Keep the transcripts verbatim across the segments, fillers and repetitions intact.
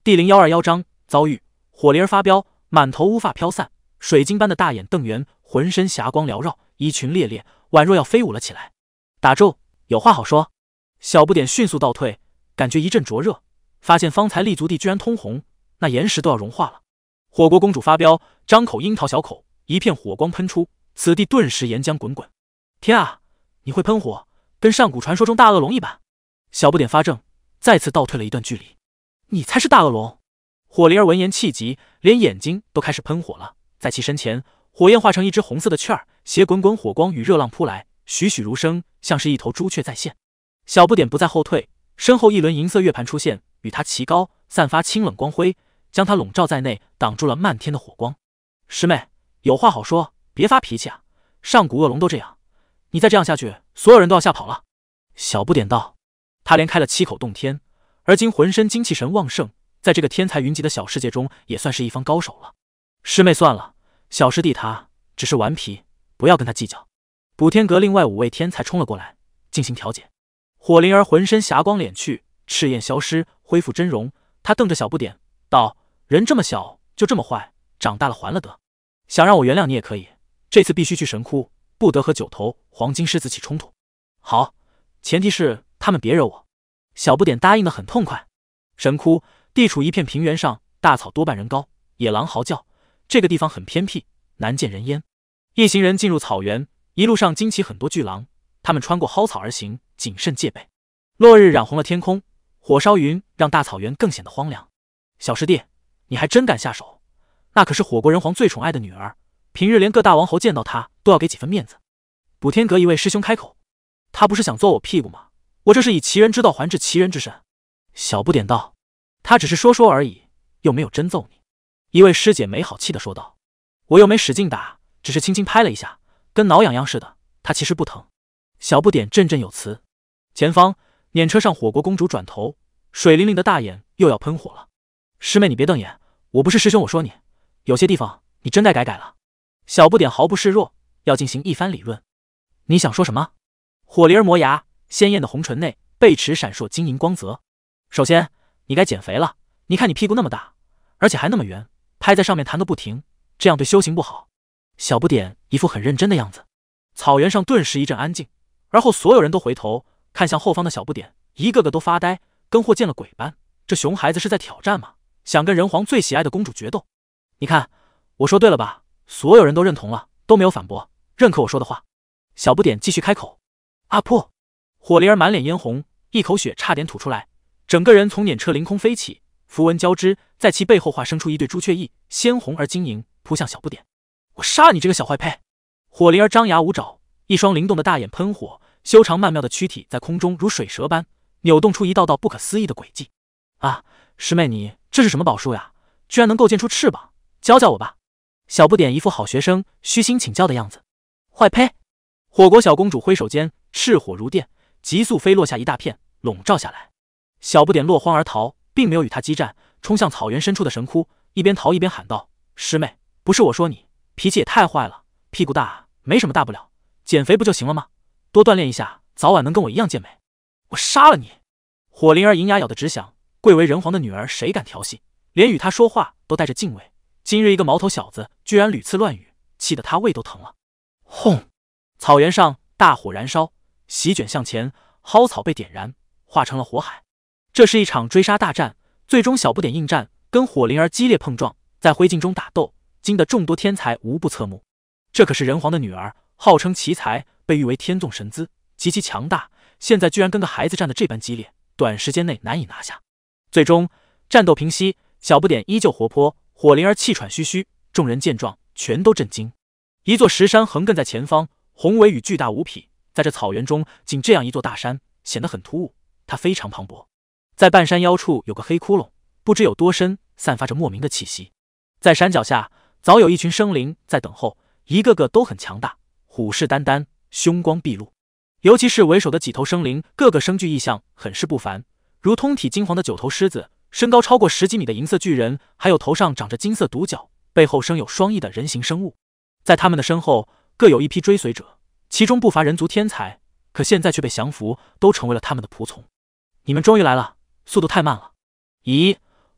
第零幺二幺章遭遇。火灵儿发飙，满头乌发飘散，水晶般的大眼瞪圆，浑身霞光缭绕，衣裙猎猎，宛若要飞舞了起来。打住，有话好说。小不点迅速倒退，感觉一阵灼热，发现方才立足地居然通红，那岩石都要融化了。火国公主发飙，张口樱桃小口，一片火光喷出，此地顿时岩浆滚滚。天啊，你会喷火，跟上古传说中大恶龙一般。小不点发怔，再次倒退了一段距离。你才是大恶龙！火灵儿闻言气急，连眼睛都开始喷火了。在其身前，火焰化成一只红色的雀儿，斜滚滚火光与热浪扑来，栩栩如生，像是一头朱雀在现。小不点不再后退，身后一轮银色月盘出现，与他齐高，散发清冷光辉，将他笼罩在内，挡住了漫天的火光。师妹，有话好说，别发脾气啊！上古恶龙都这样，你再这样下去，所有人都要吓跑了。小不点道，他连开了七口洞天，而今浑身精气神旺盛，在这个天才云集的小世界中，也算是一方高手了。师妹算了，小师弟他只是顽皮，不要跟他计较。补天阁另外五位天才冲了过来，进行调解。火灵儿浑身霞光敛去，赤焰消失，恢复真容。他瞪着小不点道：人这么小就这么坏，长大了还了得。想让我原谅你也可以，这次必须去神窟，不得和九头黄金狮子起冲突。好，前提是他们别惹我。小不点答应得很痛快。神窟地处一片平原上，大草多半人高，野狼嚎叫，这个地方很偏僻，难见人烟。一行人进入草原，一路上惊起很多巨狼，他们穿过蒿草而行，谨慎戒备。落日染红了天空，火烧云让大草原更显得荒凉。小师弟，你还真敢下手，那可是火国人皇最宠爱的女儿，平日连各大王侯见到她都要给几分面子。补天阁一位师兄开口，他不是想揍我屁股吗？我这是以其人之道还治其人之身。小不点道，他只是说说而已，又没有真揍你。一位师姐没好气地说道，我又没使劲打，只是轻轻拍了一下，跟挠痒痒似的，他其实不疼。小不点振振有词。前方辇车上火国公主转头，水灵灵的大眼又要喷火了。师妹你别瞪眼，我不是师兄，我说你有些地方你真该改改了。小不点毫不示弱，要进行一番理论。你想说什么？火灵儿磨牙，鲜艳的红唇内贝齿闪烁晶莹光泽。首先你该减肥了，你看你屁股那么大，而且还那么圆，拍在上面弹个不停，这样对修行不好。小不点一副很认真的样子。草原上顿时一阵安静，而后所有人都回头看向后方的小不点，一个个都发呆，跟或见了鬼般。这熊孩子是在挑战吗？想跟人皇最喜爱的公主决斗？你看我说对了吧？所有人都认同了，都没有反驳，认可我说的话。小不点继续开口。阿破！火灵儿满脸嫣红，一口血差点吐出来，整个人从辇车凌空飞起，符文交织，在其背后化生出一对朱雀翼，鲜红而晶莹，扑向小不点。我杀了你这个小坏胚！火灵儿张牙舞爪，一双灵动的大眼喷火，修长曼妙的躯体在空中如水蛇般扭动出一道道不可思议的轨迹。啊，师妹你这是什么宝术呀？居然能构建出翅膀，教教我吧。小不点一副好学生虚心请教的样子。坏胚！火国小公主挥手间，赤火如电，急速飞落下一大片，笼罩下来。小不点落荒而逃，并没有与他激战，冲向草原深处的神窟，一边逃一边喊道：师妹，不是我说你脾气也太坏了，屁股大没什么大不了，减肥不就行了吗？多锻炼一下，早晚能跟我一样健美。我杀了你！火灵儿银牙咬得直响，贵为人皇的女儿谁敢调戏，连与她说话都带着敬畏。今日一个毛头小子居然屡次乱语，气得她胃都疼了。轰！草原上大火燃烧，席卷向前，蒿草被点燃，化成了火海。这是一场追杀大战，最终小不点应战，跟火灵儿激烈碰撞，在灰烬中打斗，惊得众多天才无不侧目。这可是人皇的女儿，号称奇才，被誉为天纵神姿，极其强大，现在居然跟个孩子战得这般激烈，短时间内难以拿下。最终战斗平息，小不点依旧活泼，火灵儿气喘吁吁，众人见状全都震惊。一座石山横亘在前方，宏伟与巨大无匹，在这草原中仅这样一座大山显得很突兀，它非常磅礴。在半山腰处有个黑窟窿，不知有多深，散发着莫名的气息。在山脚下早有一群生灵在等候，一个个都很强大，虎视眈眈，凶光毕露。尤其是为首的几头生灵，个个生具异象，很是不凡，如通体金黄的九头狮子，身高超过十几米的银色巨人，还有头上长着金色独角，背后生有双翼的人形生物。在他们的身后各有一批追随者，其中不乏人族天才，可现在却被降服，都成为了他们的仆从。你们终于来了，速度太慢了。咦，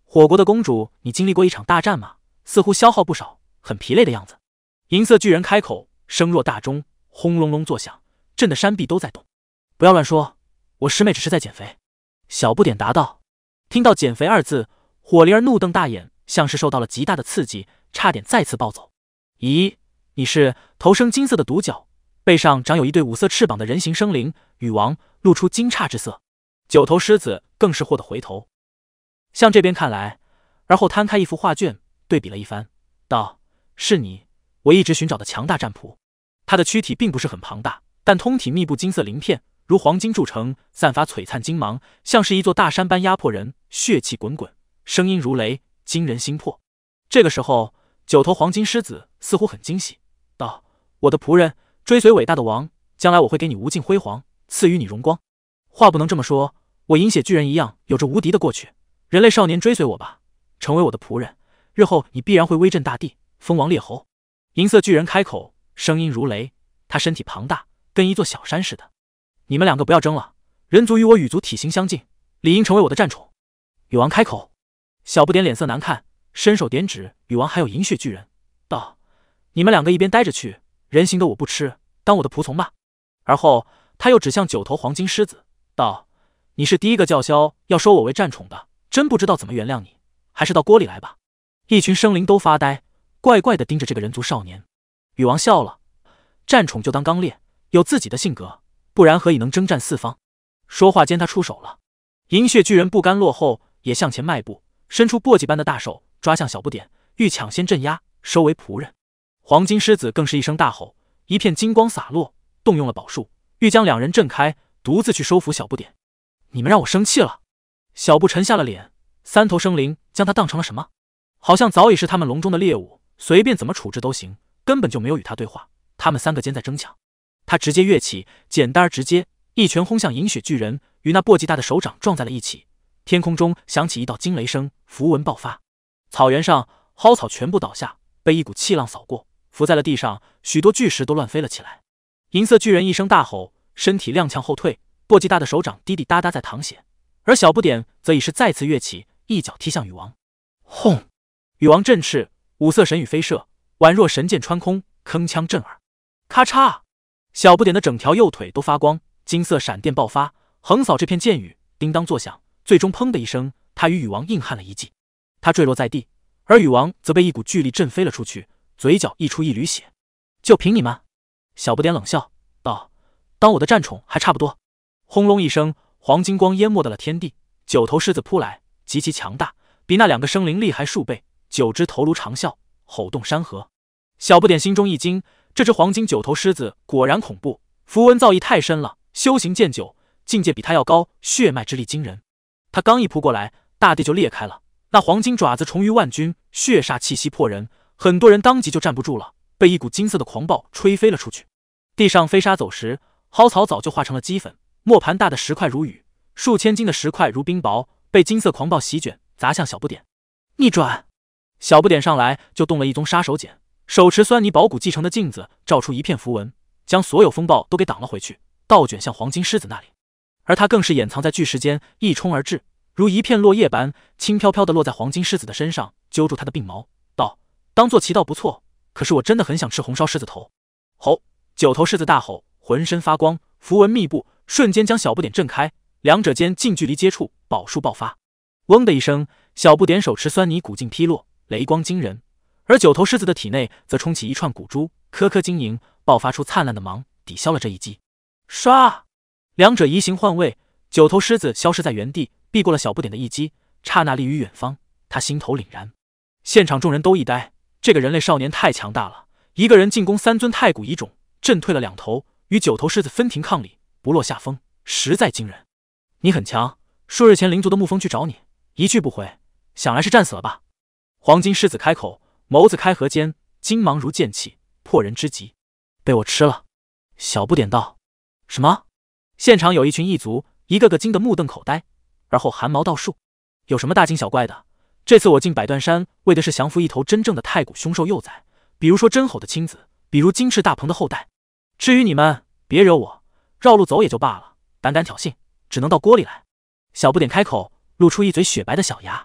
火国的公主，你经历过一场大战吗？似乎消耗不少，很疲累的样子。银色巨人开口，声若大钟，轰隆隆作响，震得山壁都在动。不要乱说，我师妹只是在减肥。小不点答道。听到减肥二字，火灵儿怒瞪大眼，像是受到了极大的刺激，差点再次暴走。咦，你是？头生金色的独角，背上长有一对五色翅膀的人形生灵羽王，露出惊诧之色。九头狮子更是霍得回头，向这边看来，而后摊开一幅画卷，对比了一番，道：“是你，我一直寻找的强大战仆。”他的躯体并不是很庞大，但通体密布金色鳞片，如黄金铸成，散发璀璨金芒，像是一座大山般压迫人，血气滚滚，声音如雷，惊人心魄。这个时候，九头黄金狮子似乎很惊喜，道：“我的仆人，追随伟大的王，将来我会给你无尽辉煌，赐予你荣光。”话不能这么说，我银血巨人一样有着无敌的过去。人类少年，追随我吧，成为我的仆人，日后你必然会威震大地，封王列侯。银色巨人开口，声音如雷，他身体庞大，跟一座小山似的。你们两个不要争了，人族与我羽族体型相近，理应成为我的战宠。羽王开口。小不点脸色难看，伸手点指羽王还有银血巨人，道：“你们两个一边待着去，人形的我不吃，当我的仆从吧。”而后他又指向九头黄金狮子，道：“你是第一个叫嚣要收我为战宠的，真不知道怎么原谅你，还是到锅里来吧。”一群生灵都发呆，怪怪的盯着这个人族少年。羽王笑了：“战宠就当刚烈，有自己的性格，不然何以能征战四方？”说话间，他出手了。银血巨人不甘落后，也向前迈步，伸出簸箕般的大手抓向小不点，欲抢先镇压，收为仆人。黄金狮子更是一声大吼，一片金光洒落，动用了宝术，欲将两人震开，独自去收服小不点。你们让我生气了。小不沉下了脸，三头生灵将他当成了什么？好像早已是他们笼中的猎物，随便怎么处置都行，根本就没有与他对话。他们三个间在争抢，他直接跃起，简单而直接，一拳轰向银血巨人，与那簸箕大的手掌撞在了一起。天空中响起一道惊雷声，符文爆发，草原上蒿草全部倒下，被一股气浪扫过，浮在了地上，许多巨石都乱飞了起来。银色巨人一声大吼，身体踉跄后退，簸箕大的手掌滴滴答答在淌血，而小不点则已是再次跃起，一脚踢向羽王。轰！羽王振翅，五色神羽飞射，宛若神箭穿空，铿锵震耳。咔嚓！小不点的整条右腿都发光，金色闪电爆发，横扫这片箭雨，叮当作响。最终砰的一声，他与羽王硬汉了一记，他坠落在地，而羽王则被一股巨力震飞了出去，嘴角溢出一缕血。就凭你们？小不点冷笑道：“当我的战宠还差不多。”轰隆一声，黄金光淹没到了天地，九头狮子扑来，极其强大，比那两个生灵厉害数倍，九只头颅长啸，吼动山河。小不点心中一惊，这只黄金九头狮子果然恐怖，符文造诣太深了，修行渐久，境界比他要高，血脉之力惊人。他刚一扑过来，大地就裂开了，那黄金爪子重于万钧，血煞气息迫人，很多人当即就站不住了，被一股金色的狂暴吹飞了出去。地上飞沙走石，蒿草早就化成了齑粉，磨盘大的石块如雨，数千斤的石块如冰雹，被金色狂暴席卷，砸向小不点。逆转！小不点上来就动了一宗杀手锏，手持酸泥宝骨继承的镜子，照出一片符文，将所有风暴都给挡了回去，倒卷向黄金狮子那里。而他更是掩藏在巨石间，一冲而至，如一片落叶般轻飘飘地落在黄金狮子的身上，揪住他的鬓毛，道：“当做棋道不错，可是我真的很想吃红烧狮子头。”吼！九头狮子大吼，浑身发光，符文密布，瞬间将小不点震开，两者间近距离接触，宝术爆发。嗡的一声，小不点手持酸泥骨镜劈落，雷光惊人，而九头狮子的体内则冲起一串骨珠，颗颗晶莹，爆发出灿烂的芒，抵消了这一击。唰！两者移形换位，九头狮子消失在原地，避过了小不点的一击，刹那立于远方。他心头凛然，现场众人都一呆，这个人类少年太强大了，一个人进攻三尊太古遗种，震退了两头，与九头狮子分庭抗礼，不落下风，实在惊人。你很强，数日前灵族的沐风去找你，一去不回，想来是战死了吧？黄金狮子开口，眸子开合间，金芒如剑气，破人之极。被我吃了。小不点道：“什么？”现场有一群异族，一个个惊得目瞪口呆，而后汗毛倒竖。有什么大惊小怪的？这次我进百断山，为的是降服一头真正的太古凶兽幼崽，比如说真吼的亲子，比如金翅大鹏的后代。至于你们，别惹我，绕路走也就罢了，胆敢挑衅，只能到锅里来。小不点开口，露出一嘴雪白的小牙。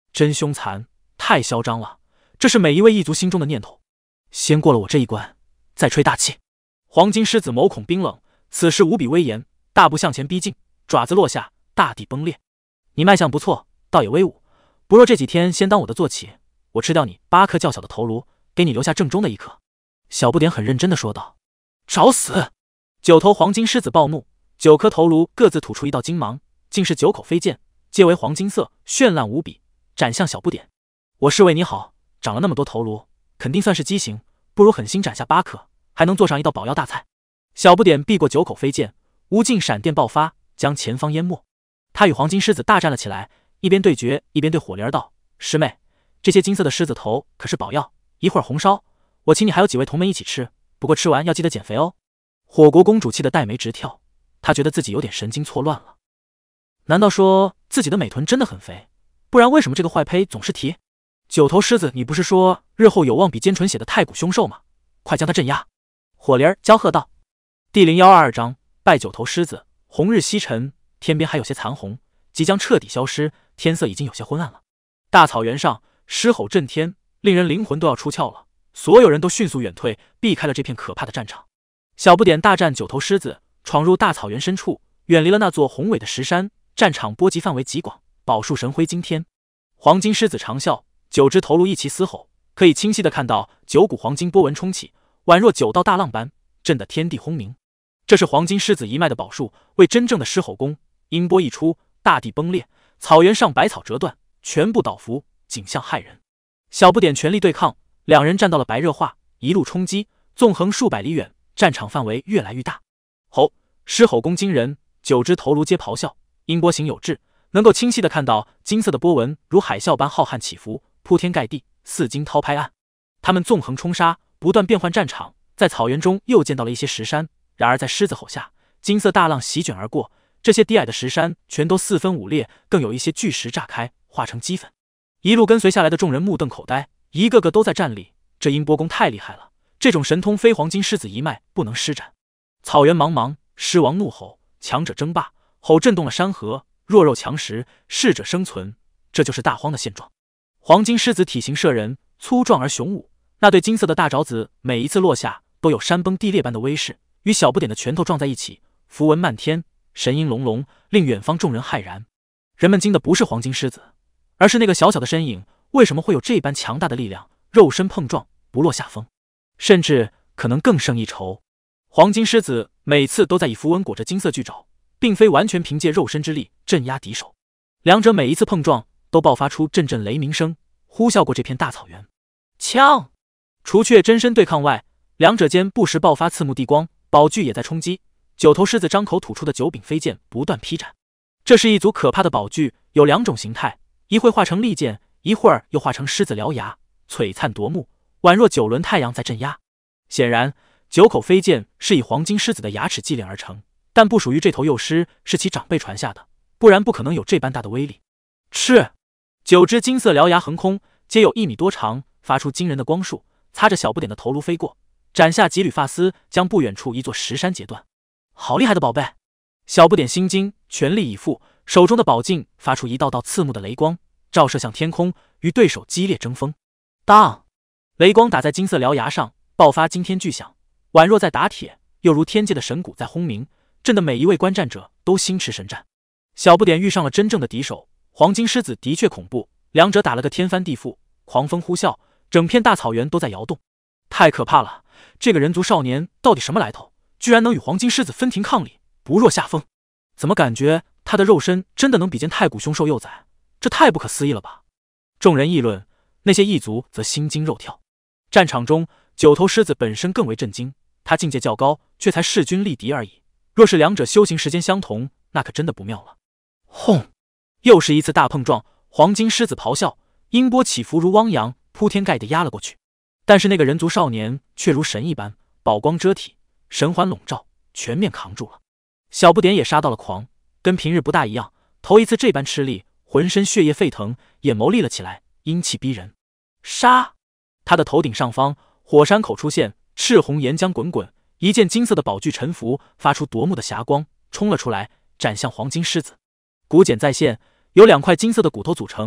真凶残，太嚣张了，这是每一位异族心中的念头。先过了我这一关，再吹大气。黄金狮子眸孔冰冷，此时无比威严，大步向前逼近，爪子落下，大地崩裂。你脉象不错，倒也威武，不若这几天先当我的坐骑，我吃掉你八颗较小的头颅，给你留下正中的一颗。小不点很认真的说道。找死！九头黄金狮子暴怒，九颗头颅各自吐出一道金芒，竟是九口飞剑，皆为黄金色，绚烂无比，斩向小不点。我是为你好，长了那么多头颅，肯定算是畸形，不如狠心斩下八颗，还能做上一道宝药大菜。小不点避过九口飞剑，无尽闪电爆发，将前方淹没。他与黄金狮子大战了起来，一边对决一边对火灵儿道：师妹，这些金色的狮子头可是宝药，一会儿红烧，我请你还有几位同门一起吃，不过吃完要记得减肥哦。火国公主气得黛眉直跳，她觉得自己有点神经错乱了。难道说自己的美臀真的很肥？不然为什么这个坏胚总是提？九头狮子，你不是说日后有望比奸纯血的太古凶兽吗？快将他镇压！火灵儿娇喝道。第零幺二二章拜九头狮子。红日西沉，天边还有些残红，即将彻底消失，天色已经有些昏暗了。大草原上狮吼震天，令人灵魂都要出窍了。所有人都迅速远退，避开了这片可怕的战场。小不点大战九头狮子，闯入大草原深处，远离了那座宏伟的石山，战场波及范围极广，宝树神辉惊天。黄金狮子长啸，九只头颅一齐嘶吼，可以清晰地看到九股黄金波纹冲起，宛若九道大浪般，震得天地轰鸣。这是黄金狮子一脉的宝术，为真正的狮吼功。音波一出，大地崩裂，草原上百草折断，全部倒伏，景象骇人。小不点全力对抗，两人站到了白热化，一路冲击，纵横数百里远，战场范围越来越大。吼！狮吼功惊人，九只头颅皆咆哮，音波行有致，能够清晰地看到金色的波纹如海啸般浩瀚起伏，铺天盖地，似惊涛拍岸。他们纵横冲杀，不断变换战场，在草原中又见到了一些石山。然而在狮子吼下，金色大浪席卷而过，这些低矮的石山全都四分五裂，更有一些巨石炸开，化成齑粉。一路跟随下来的众人目瞪口呆，一个个都在站立。这音波功太厉害了，这种神通非黄金狮子一脉不能施展。草原茫茫，狮王怒吼，强者争霸，吼震动了山河，弱肉强食，适者生存，这就是大荒的现状。黄金狮子体型摄人，粗壮而雄武，那对金色的大爪子每一次落下都有山崩地裂般的威势，与小不点的拳头撞在一起，符文漫天，神音隆隆，令远方众人骇然。人们惊的不是黄金狮子，而是那个小小的身影为什么会有这般强大的力量，肉身碰撞不落下风，甚至可能更胜一筹。黄金狮子每次都在以符文裹着金色巨爪，并非完全凭借肉身之力镇压敌手，两者每一次碰撞都爆发出阵阵雷鸣声，呼啸过这片大草原。枪！除却真身对抗外，两者间不时爆发刺目地光，宝具也在冲击。九头狮子张口吐出的九柄飞剑不断劈斩，这是一组可怕的宝具，有两种形态，一会化成利剑，一会儿又化成狮子獠牙，璀璨夺目，宛若九轮太阳在镇压。显然九口飞剑是以黄金狮子的牙齿祭炼而成，但不属于这头幼狮，是其长辈传下的，不然不可能有这般大的威力。赤！九只金色獠牙横空，皆有一米多长，发出惊人的光束，擦着小不点的头颅飞过，斩下几缕发丝，将不远处一座石山截断。好厉害的宝贝！小不点心惊，全力以赴，手中的宝镜发出一道道刺目的雷光，照射向天空，与对手激烈争锋。当！雷光打在金色獠牙上，爆发惊天巨响，宛若在打铁，又如天界的神鼓在轰鸣，震得每一位观战者都心驰神战。小不点遇上了真正的敌手，黄金狮子的确恐怖，两者打了个天翻地覆，狂风呼啸，整片大草原都在摇动。太可怕了，这个人族少年到底什么来头，居然能与黄金狮子分庭抗礼，不落下风。怎么感觉他的肉身真的能比肩太古凶兽幼崽？这太不可思议了吧！众人议论，那些异族则心惊肉跳。战场中，九头狮子本身更为震惊，他境界较高，却才势均力敌而已，若是两者修行时间相同，那可真的不妙了。轰！又是一次大碰撞，黄金狮子咆哮，音波起伏如汪洋，铺天盖地压了过去。但是那个人族少年却如神一般，宝光遮体，神环笼罩，全面扛住了。小不点也杀到了狂，跟平日不大一样，头一次这般吃力，浑身血液沸腾，眼眸立了起来，阴气逼人。杀！他的头顶上方，火山口出现，赤红岩浆滚滚，一件金色的宝具沉浮，发出夺目的霞光，冲了出来，斩向黄金狮子。骨茧再现，由两块金色的骨头组成，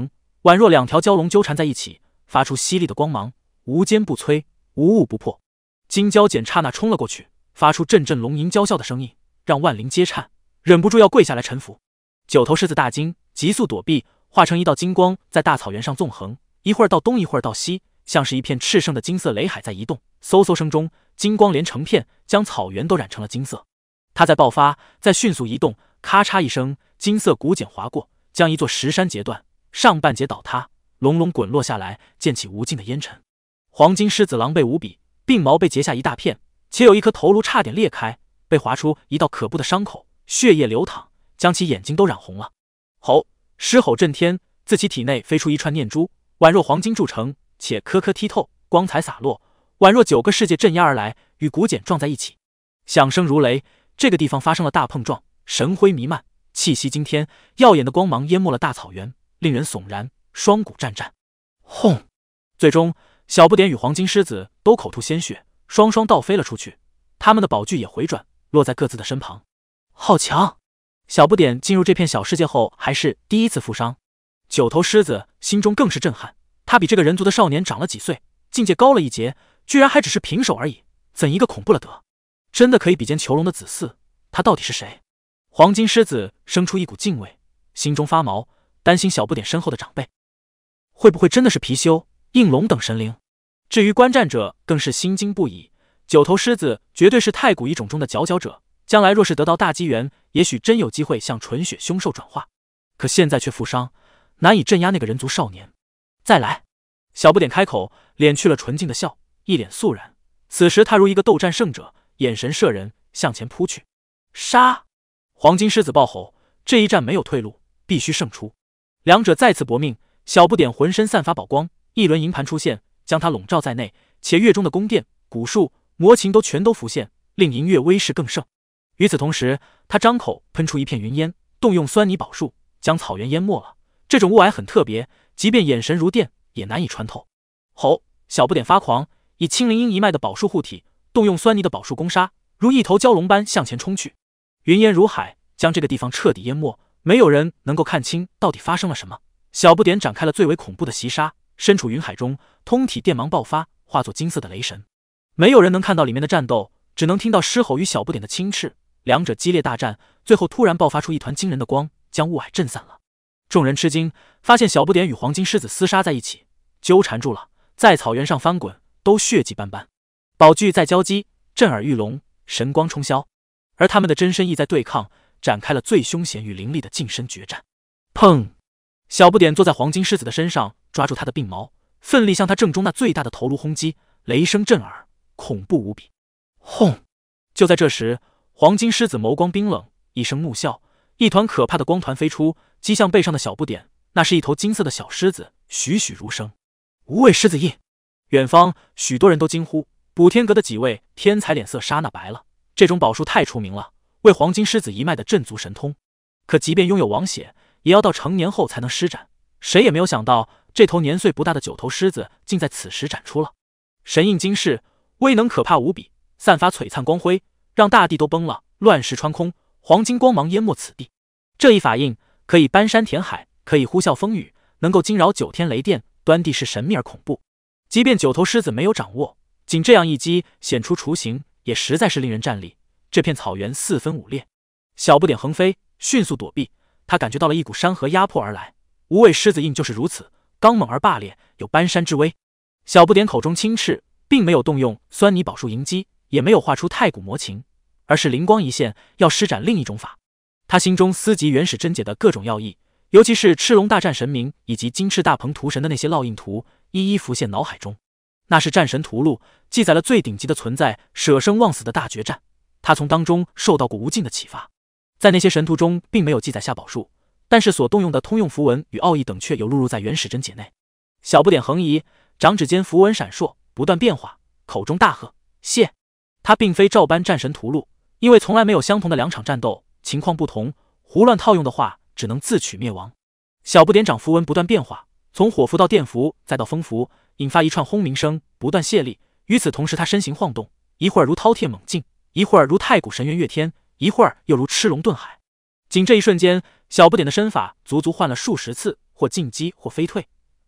宛若两条蛟龙纠缠在一起，发出犀利的光芒，无坚不摧，无物不破。金蛟简刹那冲了过去，发出阵阵龙吟娇笑的声音，让万灵皆颤，忍不住要跪下来臣服。九头狮子大惊，急速躲避，化成一道金光在大草原上纵横，一会儿到东，一会儿到西，像是一片炽盛的金色雷海在移动。嗖嗖声中，金光连成片，将草原都染成了金色。它在爆发，在迅速移动，咔嚓一声，金色骨茧划过，将一座石山截断，上半截倒塌，隆隆滚落下来，溅起无尽的烟尘。黄金狮子狼狈无比，鬓毛被截下一大片，且有一颗头颅差点裂开，被划出一道可怖的伤口，血液流淌，将其眼睛都染红了。吼！狮吼震天，自其体内飞出一串念珠，宛若黄金铸成，且颗颗剔透，光彩洒落，宛若九个世界镇压而来，与骨茧撞在一起，响声如雷。这个地方发生了大碰撞，神辉弥漫，气息惊天，耀眼的光芒淹没了大草原，令人悚然，双股战战。轰！最终，小不点与黄金狮子都口吐鲜血，双双倒飞了出去，他们的宝具也回转，落在各自的身旁。好强！小不点进入这片小世界后，还是第一次负伤。九头狮子心中更是震撼，他比这个人族的少年长了几岁，境界高了一截，居然还只是平手而已，怎一个恐怖了得！真的可以比肩囚龙的子嗣，他到底是谁？黄金狮子生出一股敬畏，心中发毛，担心小不点身后的长辈会不会真的是貔貅、应龙等神灵。至于观战者更是心惊不已，九头狮子绝对是太古一种中的佼佼者，将来若是得到大机缘，也许真有机会向纯血凶兽转化，可现在却负伤，难以镇压那个人族少年。再来！小不点开口，敛去了纯净的笑，一脸肃然。此时他如一个斗战胜者，眼神射人，向前扑去。杀！黄金狮子暴吼，这一战没有退路，必须胜出。两者再次搏命，小不点浑身散发宝光，一轮银盘出现，将他笼罩在内，且月中的宫殿、古树、魔琴都全都浮现，令银月威势更盛。与此同时，他张口喷出一片云烟，动用酸泥宝术，将草原淹没了。这种雾霭很特别，即便眼神如电，也难以穿透。吼！小不点发狂，以青灵鹰一脉的宝术护体，动用酸泥的宝术攻杀，如一头蛟龙般向前冲去。云烟如海，将这个地方彻底淹没，没有人能够看清到底发生了什么。小不点展开了最为恐怖的袭杀，身处云海中，通体电芒爆发，化作金色的雷神。没有人能看到里面的战斗，只能听到狮吼与小不点的轻斥。两者激烈大战，最后突然爆发出一团惊人的光，将雾霭震散了。众人吃惊，发现小不点与黄金狮子厮杀在一起，纠缠住了，在草原上翻滚，都血迹斑斑。宝具在交击，震耳欲聋，神光冲霄，而他们的真身亦在对抗，展开了最凶险与凌厉的近身决战。砰！小不点坐在黄金狮子的身上，抓住他的鬓毛，奋力向他正中那最大的头颅轰击，雷声震耳，恐怖无比。轰！就在这时，黄金狮子眸光冰冷，一声怒啸，一团可怕的光团飞出，击向背上的小不点。那是一头金色的小狮子，栩栩如生。无畏狮子印！远方许多人都惊呼，补天阁的几位天才脸色刹那白了。这种宝术太出名了，为黄金狮子一脉的镇族神通。可即便拥有王血，也要到成年后才能施展。谁也没有想到，这头年岁不大的九头狮子竟在此时展出了神印惊世，威能可怕无比，散发璀璨光辉，让大地都崩了，乱石穿空，黄金光芒淹没此地。这一法印可以搬山填海，可以呼啸风雨，能够惊扰九天雷电，端地是神秘而恐怖。即便九头狮子没有掌握，仅这样一击显出雏形，也实在是令人战栗。这片草原四分五裂，小不点横飞，迅速躲避。他感觉到了一股山河压迫而来，无畏狮子印就是如此，刚猛而霸烈，有搬山之威。小不点口中轻斥，并没有动用酸泥宝术迎击，也没有画出太古魔琴，而是灵光一现，要施展另一种法。他心中思及原始真解的各种要义，尤其是赤龙大战神明以及金翅大鹏屠神的那些烙印图，一一浮现脑海中。那是战神图录，记载了最顶级的存在舍生忘死的大决战。他从当中受到过无尽的启发。在那些神图中并没有记载下宝术，但是所动用的通用符文与奥义等却有录入在原始真解内。小不点横移，掌指间符文闪烁，不断变化，口中大喝：“谢！”他并非照搬战神图录，因为从来没有相同的两场战斗，情况不同，胡乱套用的话，只能自取灭亡。小不点掌符文不断变化，从火符到电符，再到风符，引发一串轰鸣声，不断泄力。与此同时，他身形晃动，一会儿如饕餮猛进，一会儿如太古神元跃天，一会儿又如赤龙遁海。仅这一瞬间，小不点的身法足足换了数十次，或进击或飞退，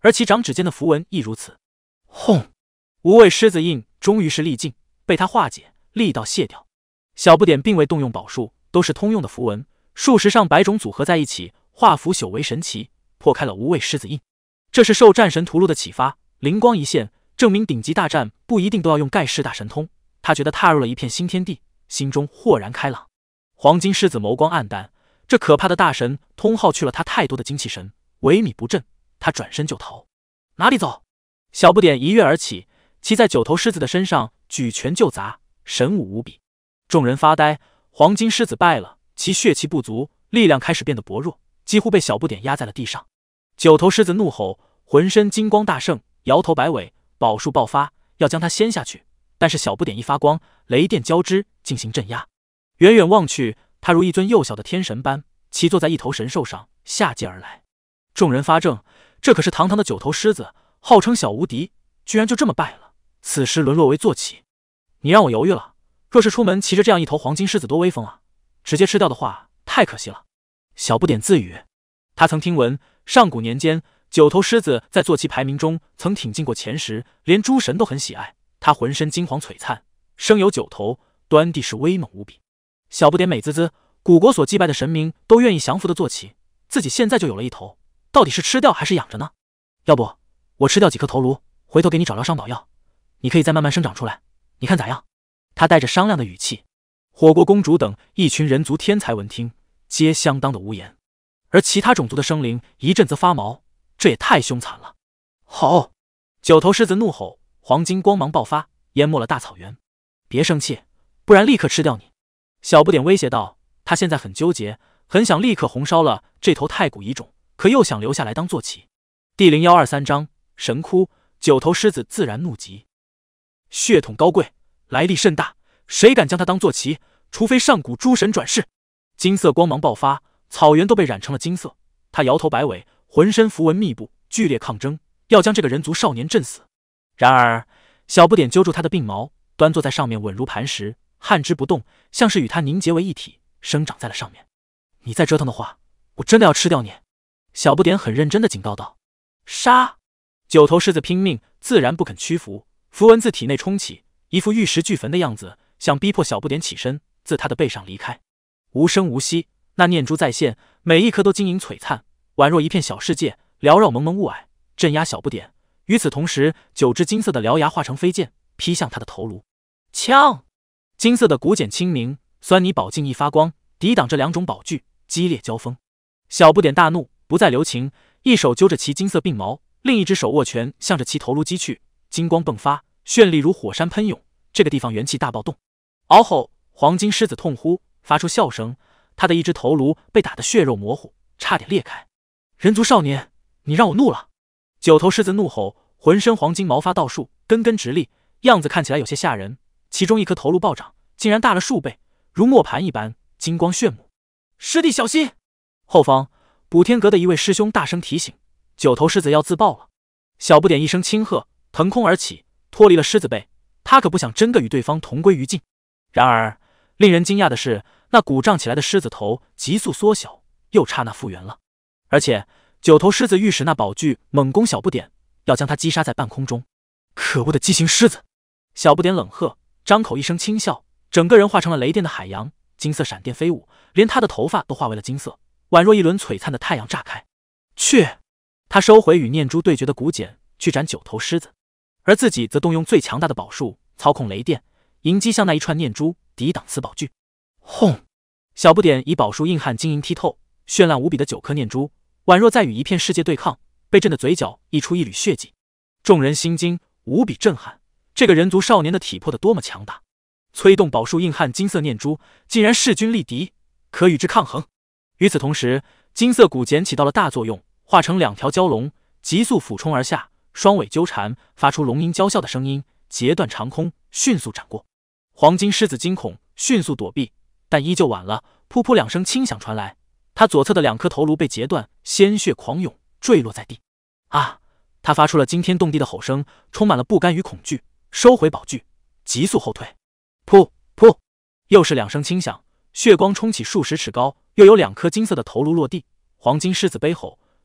而其掌指间的符文亦如此。轰！无畏狮子印终于是力尽，被他化解，力道卸掉。小不点并未动用宝术，都是通用的符文，数十上百种组合在一起，化腐朽为神奇，破开了无畏狮子印。这是受战神屠戮的启发，灵光一现，证明顶级大战不一定都要用盖世大神通。他觉得踏入了一片新天地，心中豁然开朗。黄金狮子眸光暗淡，这可怕的大神通耗去了他太多的精气神，萎靡不振。他转身就逃。哪里走？小不点一跃而起，骑在九头狮子的身上，举拳就砸，神武无比。众人发呆，黄金狮子败了，其血气不足，力量开始变得薄弱，几乎被小不点压在了地上。九头狮子怒吼，浑身金光大盛，摇头摆尾，宝术爆发，要将他掀下去。但是小不点一发光，雷电交织，进行镇压。远远望去，他如一尊幼小的天神般骑坐在一头神兽上，下界而来。众人发怔，这可是堂堂的九头狮子，号称小无敌，居然就这么败了。此时沦落为坐骑，你让我犹豫了。若是出门骑着这样一头黄金狮子，多威风啊！直接吃掉的话，太可惜了。小不点自语，他曾听闻上古年间，九头狮子在坐骑排名中曾挺进过前十，连诸神都很喜爱。他浑身金黄璀璨，生有九头，端地是威猛无比。小不点美滋滋，古国所祭拜的神明都愿意降服的坐骑，自己现在就有了一头，到底是吃掉还是养着呢？要不我吃掉几颗头颅，回头给你找疗伤宝药，你可以再慢慢生长出来，你看咋样？他带着商量的语气。火国公主等一群人族天才闻听，皆相当的无言。而其他种族的生灵一阵则发毛，这也太凶残了。好！九头狮子怒吼，黄金光芒爆发，淹没了大草原。别生气，不然立刻吃掉你。小不点威胁道。他现在很纠结，很想立刻红烧了这头太古遗种，可又想留下来当坐骑。第零幺二三章神窟。九头狮子自然怒极，血统高贵，来历甚大，谁敢将他当坐骑？除非上古诸神转世。金色光芒爆发，草原都被染成了金色。他摇头摆尾，浑身符文密布，剧烈抗争，要将这个人族少年震死。然而小不点揪住他的鬓毛，端坐在上面稳如磐石，撼之不动，像是与他凝结为一体，生长在了上面。你再折腾的话，我真的要吃掉你！小不点很认真地警告道。杀！九头狮子拼命，自然不肯屈服，符文自体内冲起，一副玉石俱焚的样子，想逼迫小不点起身，自他的背上离开。无声无息，那念珠再现，每一颗都晶莹璀璨，宛若一片小世界，缭绕蒙蒙雾霭，镇压小不点。与此同时，九只金色的獠牙化成飞剑，劈向他的头颅。枪！金色的骨茧清明，酸泥宝镜一发光，抵挡这两种宝具，激烈交锋。小不点大怒，不再留情，一手揪着其金色鬓毛，另一只手握拳，向着其头颅击去，金光迸发，绚丽如火山喷涌。这个地方元气大暴动。嗷吼！黄金狮子痛呼，发出笑声。他的一只头颅被打得血肉模糊，差点裂开。人族少年，你让我怒了！九头狮子怒吼，浑身黄金毛发倒竖，根根直立，样子看起来有些吓人。其中一颗头颅暴涨，竟然大了数倍，如磨盘一般，金光炫目。师弟小心！后方补天阁的一位师兄大声提醒，九头狮子要自爆了。小不点一声轻喝，腾空而起，脱离了狮子背。他可不想真个与对方同归于尽。然而令人惊讶的是，那鼓胀起来的狮子头急速缩小，又刹那复原了。而且九头狮子欲使那宝具猛攻小不点，要将他击杀在半空中。可恶的畸形狮子！小不点冷喝，张口一声轻笑，整个人化成了雷电的海洋，金色闪电飞舞，连他的头发都化为了金色，宛若一轮璀璨的太阳炸开。去！他收回与念珠对决的骨茧，去斩九头狮子，而自己则动用最强大的宝术，操控雷电，迎击向那一串念珠，抵挡此宝具。轰！小不点以宝术硬汉晶莹剔透，绚烂无比的九颗念珠，宛若在与一片世界对抗，被震得嘴角溢出一缕血迹。众人心惊，无比震撼。这个人族少年的体魄得多么强大！催动宝术硬汉金色念珠，竟然势均力敌，可与之抗衡。与此同时，金色骨茧起到了大作用，化成两条蛟龙，急速俯冲而下，双尾纠缠，发出龙吟交啸的声音，截断长空，迅速斩过。黄金狮子惊恐，迅速躲避，但依旧晚了。噗噗两声轻响传来，他左侧的两颗头颅被截断，鲜血狂涌，坠落在地。啊！他发出了惊天动地的吼声，充满了不甘与恐惧，收回宝具，急速后退。噗噗，又是两声轻响，血光冲起数十尺高，又有两颗金色的头颅落地。黄金狮子悲吼，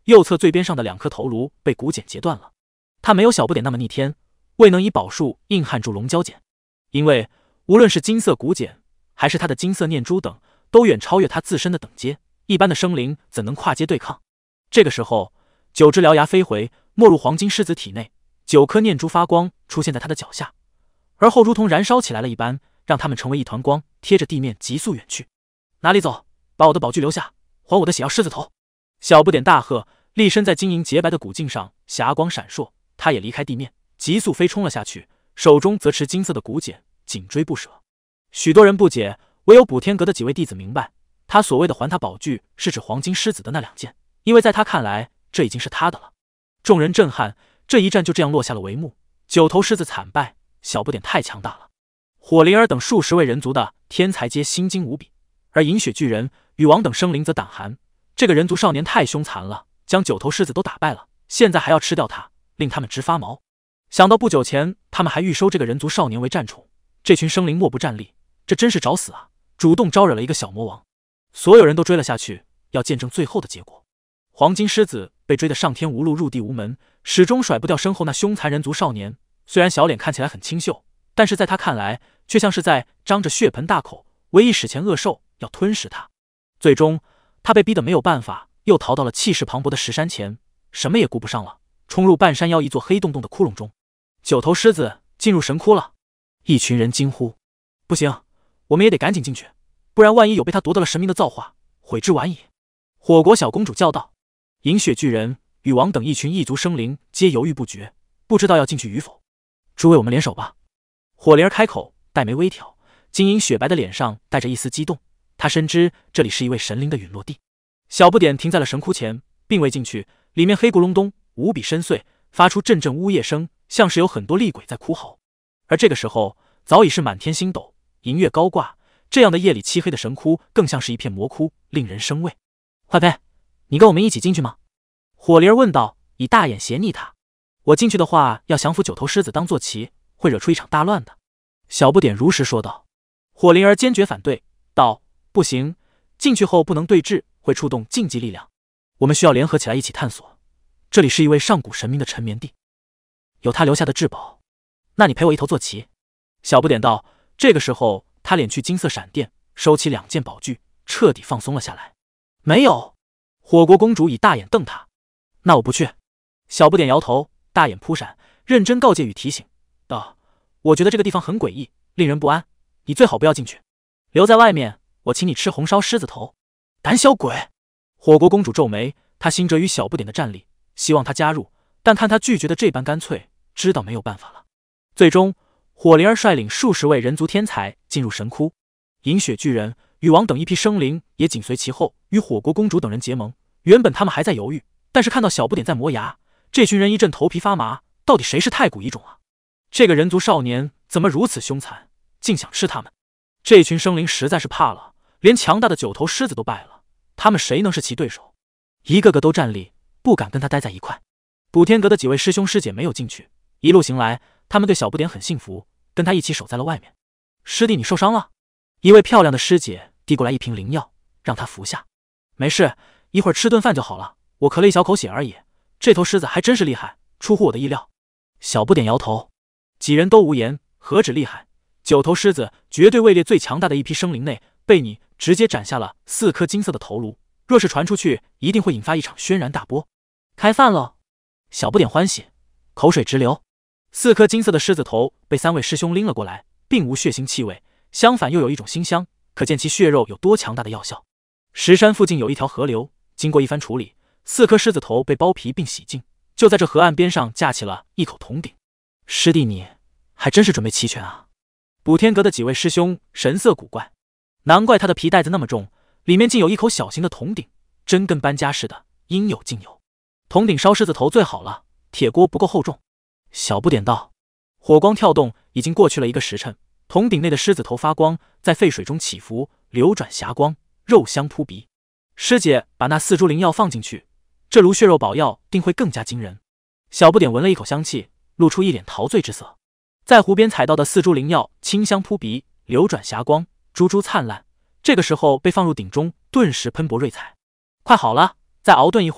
右侧最边上的两颗头颅被骨茧截断了。他没有小不点那么逆天，未能以宝术硬焊住龙蛟茧，因为无论是金色骨茧，还是他的金色念珠等，都远超越他自身的等阶，一般的生灵怎能跨阶对抗？这个时候，九只獠牙飞回，没入黄金狮子体内，九颗念珠发光，出现在他的脚下，而后如同燃烧起来了一般，让他们成为一团光，贴着地面急速远去。哪里走？把我的宝具留下，还我的血妖狮子头！小不点大喝，立身在晶莹洁白的古镜上，霞光闪烁，他也离开地面，急速飞冲了下去，手中则持金色的骨茧，紧追不舍。许多人不解，唯有补天阁的几位弟子明白，他所谓的还他宝具，是指黄金狮子的那两件，因为在他看来，这已经是他的了。众人震撼，这一战就这样落下了帷幕。九头狮子惨败，小不点太强大了。火灵儿等数十位人族的天才皆心惊无比，而银雪巨人、禹王等生灵则胆寒。这个人族少年太凶残了，将九头狮子都打败了，现在还要吃掉他，令他们直发毛。想到不久前他们还预收这个人族少年为战宠，这群生灵莫不战栗，这真是找死啊！主动招惹了一个小魔王。所有人都追了下去，要见证最后的结果。黄金狮子被追得上天无路入地无门，始终甩不掉身后那凶残人族少年。虽然小脸看起来很清秀，但是在他看来却像是在张着血盆大口，唯一史前恶兽要吞噬他。最终他被逼得没有办法，又逃到了气势磅礴的石山前，什么也顾不上了，冲入半山腰一座黑洞洞的窟窿中。九头狮子进入神窟了，一群人惊呼：不行，我们也得赶紧进去，不然万一有被他夺得了神明的造化，悔之晚矣。火国小公主叫道。银雪巨人、禹王等一群异族生灵皆犹豫不决，不知道要进去与否。诸位，我们联手吧。火灵儿开口，黛眉微挑，晶莹雪白的脸上带着一丝激动。他深知这里是一位神灵的陨落地。小不点停在了神窟前，并未进去，里面黑咕隆咚，无比深邃，发出阵阵呜咽声，像是有很多厉鬼在哭嚎。而这个时候，早已是满天星斗，银月高挂，这样的夜里漆黑的神窟更像是一片魔窟，令人生畏。坏胚，你跟我们一起进去吗？火灵儿问道，以大眼斜睨他。我进去的话，要降服九头狮子当坐骑，会惹出一场大乱的。小不点如实说道。火灵儿坚决反对道，不行，进去后不能对峙，会触动禁忌力量。我们需要联合起来一起探索。这里是一位上古神明的沉眠地，有他留下的至宝。那你陪我一头坐骑。小不点道。这个时候他敛去金色闪电，收起两件宝具，彻底放松了下来。没有。火国公主以大眼瞪他。那我不去。小不点摇头，大眼扑闪，认真告诫与提醒道，我觉得这个地方很诡异，令人不安，你最好不要进去，留在外面，我请你吃红烧狮子头。胆小鬼！火国公主皱眉，她心折于小不点的战力，希望他加入，但看他拒绝的这般干脆，知道没有办法了。最终火灵儿率领数十位人族天才进入神窟，银雪巨人、禹王等一批生灵也紧随其后，与火国公主等人结盟。原本他们还在犹豫，但是看到小不点在磨牙，这群人一阵头皮发麻，到底谁是太古异种啊？这个人族少年怎么如此凶残，竟想吃他们？这群生灵实在是怕了，连强大的九头狮子都败了，他们谁能是其对手？一个个都战栗，不敢跟他待在一块。补天阁的几位师兄师姐没有进去，一路行来，他们对小不点很信服，跟他一起守在了外面。师弟，你受伤了？一位漂亮的师姐递过来一瓶灵药，让他服下。没事，一会儿吃顿饭就好了，我咳了一小口血而已。这头狮子还真是厉害，出乎我的意料。小不点摇头。几人都无言，何止厉害，九头狮子绝对位列最强大的一批生灵内，被你直接斩下了四颗金色的头颅，若是传出去，一定会引发一场轩然大波。开饭喽！小不点欢喜，口水直流。四颗金色的狮子头被三位师兄拎了过来，并无血腥气味，相反又有一种腥香，可见其血肉有多强大的药效。石山附近有一条河流，经过一番处理，四颗狮子头被剥皮并洗净，就在这河岸边上架起了一口铜鼎。师弟，你还真是准备齐全啊！补天阁的几位师兄神色古怪，难怪他的皮袋子那么重，里面竟有一口小型的铜鼎，真跟搬家似的，应有尽有。铜鼎烧狮子头最好了，铁锅不够厚重。小不点道。火光跳动，已经过去了一个时辰，铜鼎内的狮子头发光，在沸水中起伏，流转霞光，肉香扑鼻。师姐把那四株灵药放进去，这炉血肉宝药定会更加惊人。小不点闻了一口香气，露出一脸陶醉之色。在湖边采到的四株灵药清香扑鼻，流转霞光，珠珠灿烂，这个时候被放入鼎中，顿时喷薄瑞彩。快好了，再熬炖一会儿，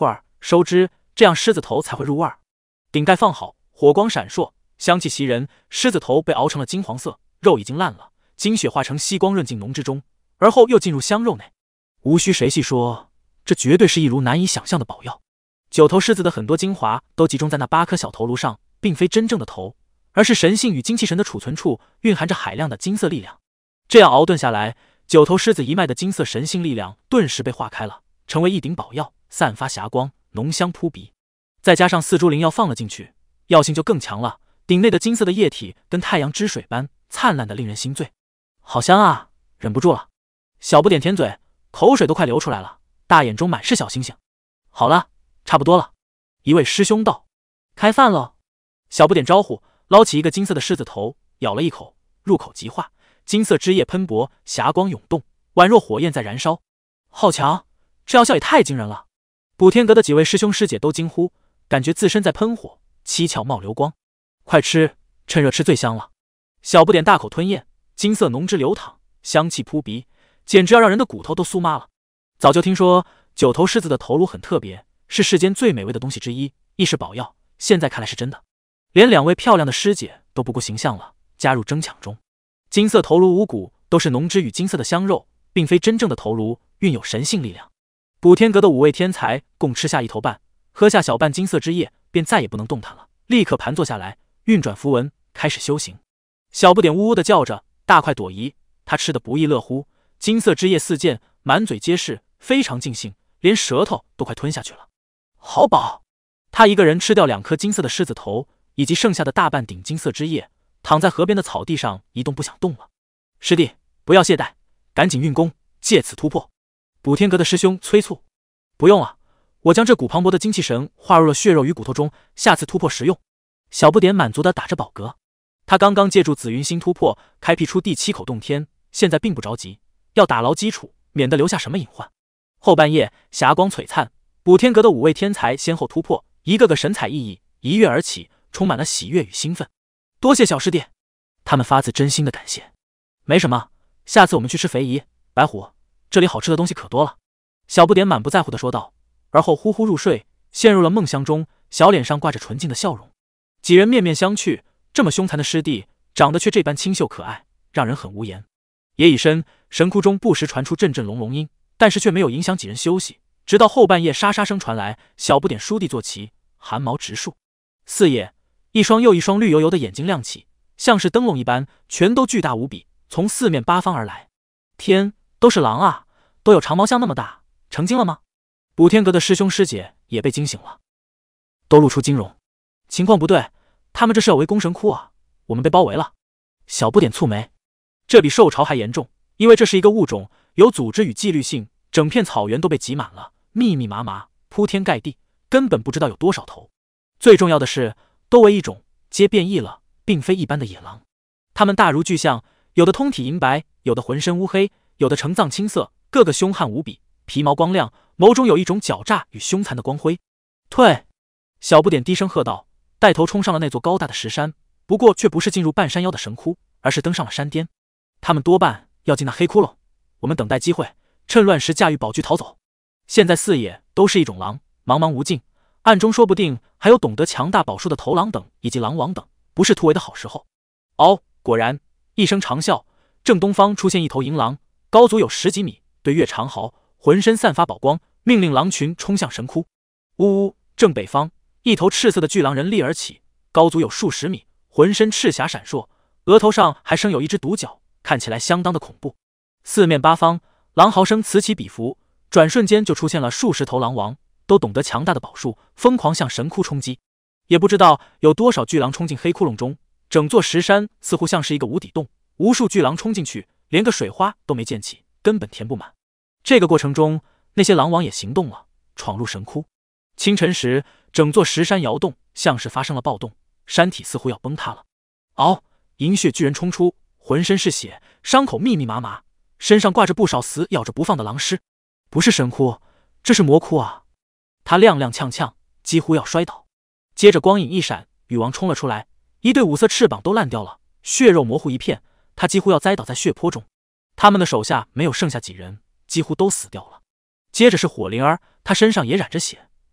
收之，这样狮子头才会入味儿。顶盖放好，火光闪烁，香气袭人。狮子头被熬成了金黄色，肉已经烂了，精血化成吸光润进浓汁中，而后又进入香肉内。无需谁细说，这绝对是一炉难以想象的宝药。九头狮子的很多精华都集中在那八颗小头颅上，并非真正的头，而是神性与精气神的储存处，蕴含着海量的金色力量。这样熬炖下来，九头狮子一脉的金色神性力量顿时被化开了，成为一顶宝药，散发霞光，浓香扑鼻。再加上四株灵药放了进去，药性就更强了。鼎内的金色的液体跟太阳之水般灿烂的令人心醉，好香啊！忍不住了。小不点舔嘴，口水都快流出来了，大眼中满是小星星。好了，差不多了。一位师兄道：“开饭喽！”小不点招呼，捞起一个金色的狮子头，咬了一口，入口即化，金色汁液喷薄，霞光涌动，宛若火焰在燃烧。好强，这药效也太惊人了！补天阁的几位师兄师姐都惊呼，感觉自身在喷火，七窍冒流光。快吃，趁热吃最香了。小不点大口吞咽，金色浓汁流淌，香气扑鼻，简直要让人的骨头都酥麻了。早就听说九头狮子的头颅很特别，是世间最美味的东西之一，亦是宝药，现在看来是真的。连两位漂亮的师姐都不顾形象了，加入争抢中。金色头颅五骨都是浓汁与金色的香肉，并非真正的头颅，蕴有神性力量。补天阁的五位天才共吃下一头半，喝下小半金色之液，便再也不能动弹了，立刻盘坐下来，运转符文，开始修行。小不点呜呜的叫着，大快朵颐，他吃得不亦乐乎，金色汁液四溅，满嘴皆是，非常尽兴，连舌头都快吞下去了。好饱！他一个人吃掉两颗金色的狮子头，以及剩下的大半顶金色汁液，躺在河边的草地上一动不想动了。师弟，不要懈怠，赶紧运功，借此突破。补天阁的师兄催促。不用了，我将这股磅礴的精气神化入了血肉与骨头中，下次突破时用。小不点满足地打着饱嗝，他刚刚借助紫云星突破，开辟出第七口洞天，现在并不着急，要打牢基础，免得留下什么隐患。后半夜霞光璀璨，补天阁的五位天才先后突破，一个个神采奕奕，一跃而起，充满了喜悦与兴奋。多谢小师弟，他们发自真心的感谢。没什么，下次我们去吃肥姨、白虎，这里好吃的东西可多了。小不点满不在乎地说道，而后呼呼入睡，陷入了梦乡中，小脸上挂着纯净的笑容。几人面面相觑，这么凶残的师弟，长得却这般清秀可爱，让人很无言。夜已深，神窟中不时传出阵阵隆隆音，但是却没有影响几人休息。直到后半夜沙沙声传来，小不点倏地坐起，汗毛直竖。四野，一双又一双绿油油的眼睛亮起，像是灯笼一般，全都巨大无比，从四面八方而来。天，都是狼啊，都有长毛象那么大，成精了吗？补天阁的师兄师姐也被惊醒了，都露出惊容。情况不对，他们这是要围攻神窟啊！我们被包围了。小不点蹙眉，这比受潮还严重，因为这是一个物种，有组织与纪律性，整片草原都被挤满了，密密麻麻，铺天盖地，根本不知道有多少头。最重要的是，都为一种，皆变异了，并非一般的野狼。它们大如巨象，有的通体银白，有的浑身乌黑，有的呈藏青色，个个凶悍无比，皮毛光亮，眸中有一种狡诈与凶残的光辉。退！小不点低声喝道，带头冲上了那座高大的石山，不过却不是进入半山腰的神窟，而是登上了山巅。他们多半要进那黑窟窿，我们等待机会，趁乱时驾驭宝具逃走。现在四野都是一种狼，茫茫无尽，暗中说不定还有懂得强大宝术的头狼等以及狼王等，不是突围的好时候。哦，果然，一声长啸，正东方出现一头银狼，高足有十几米，对月长嚎，浑身散发宝光，命令狼群冲向神窟。呜呜，正北方，一头赤色的巨狼人立而起，高足有数十米，浑身赤霞闪烁，额头上还生有一只独角，看起来相当的恐怖。四面八方，狼嚎声此起彼伏，转瞬间就出现了数十头狼王，都懂得强大的宝术，疯狂向神窟冲击。也不知道有多少巨狼冲进黑窟窿中，整座石山似乎像是一个无底洞，无数巨狼冲进去，连个水花都没溅起，根本填不满。这个过程中，那些狼王也行动了，闯入神窟。清晨时，整座石山摇动，像是发生了暴动，山体似乎要崩塌了。嗷！银血巨人冲出，浑身是血，伤口密密麻麻，身上挂着不少死咬着不放的狼尸。不是神窟，这是魔窟啊！他踉踉跄跄，几乎要摔倒。接着光影一闪，羽王冲了出来，一对五色翅膀都烂掉了，血肉模糊一片，他几乎要栽倒在血泊中。他们的手下没有剩下几人，几乎都死掉了。接着是火灵儿，他身上也染着血，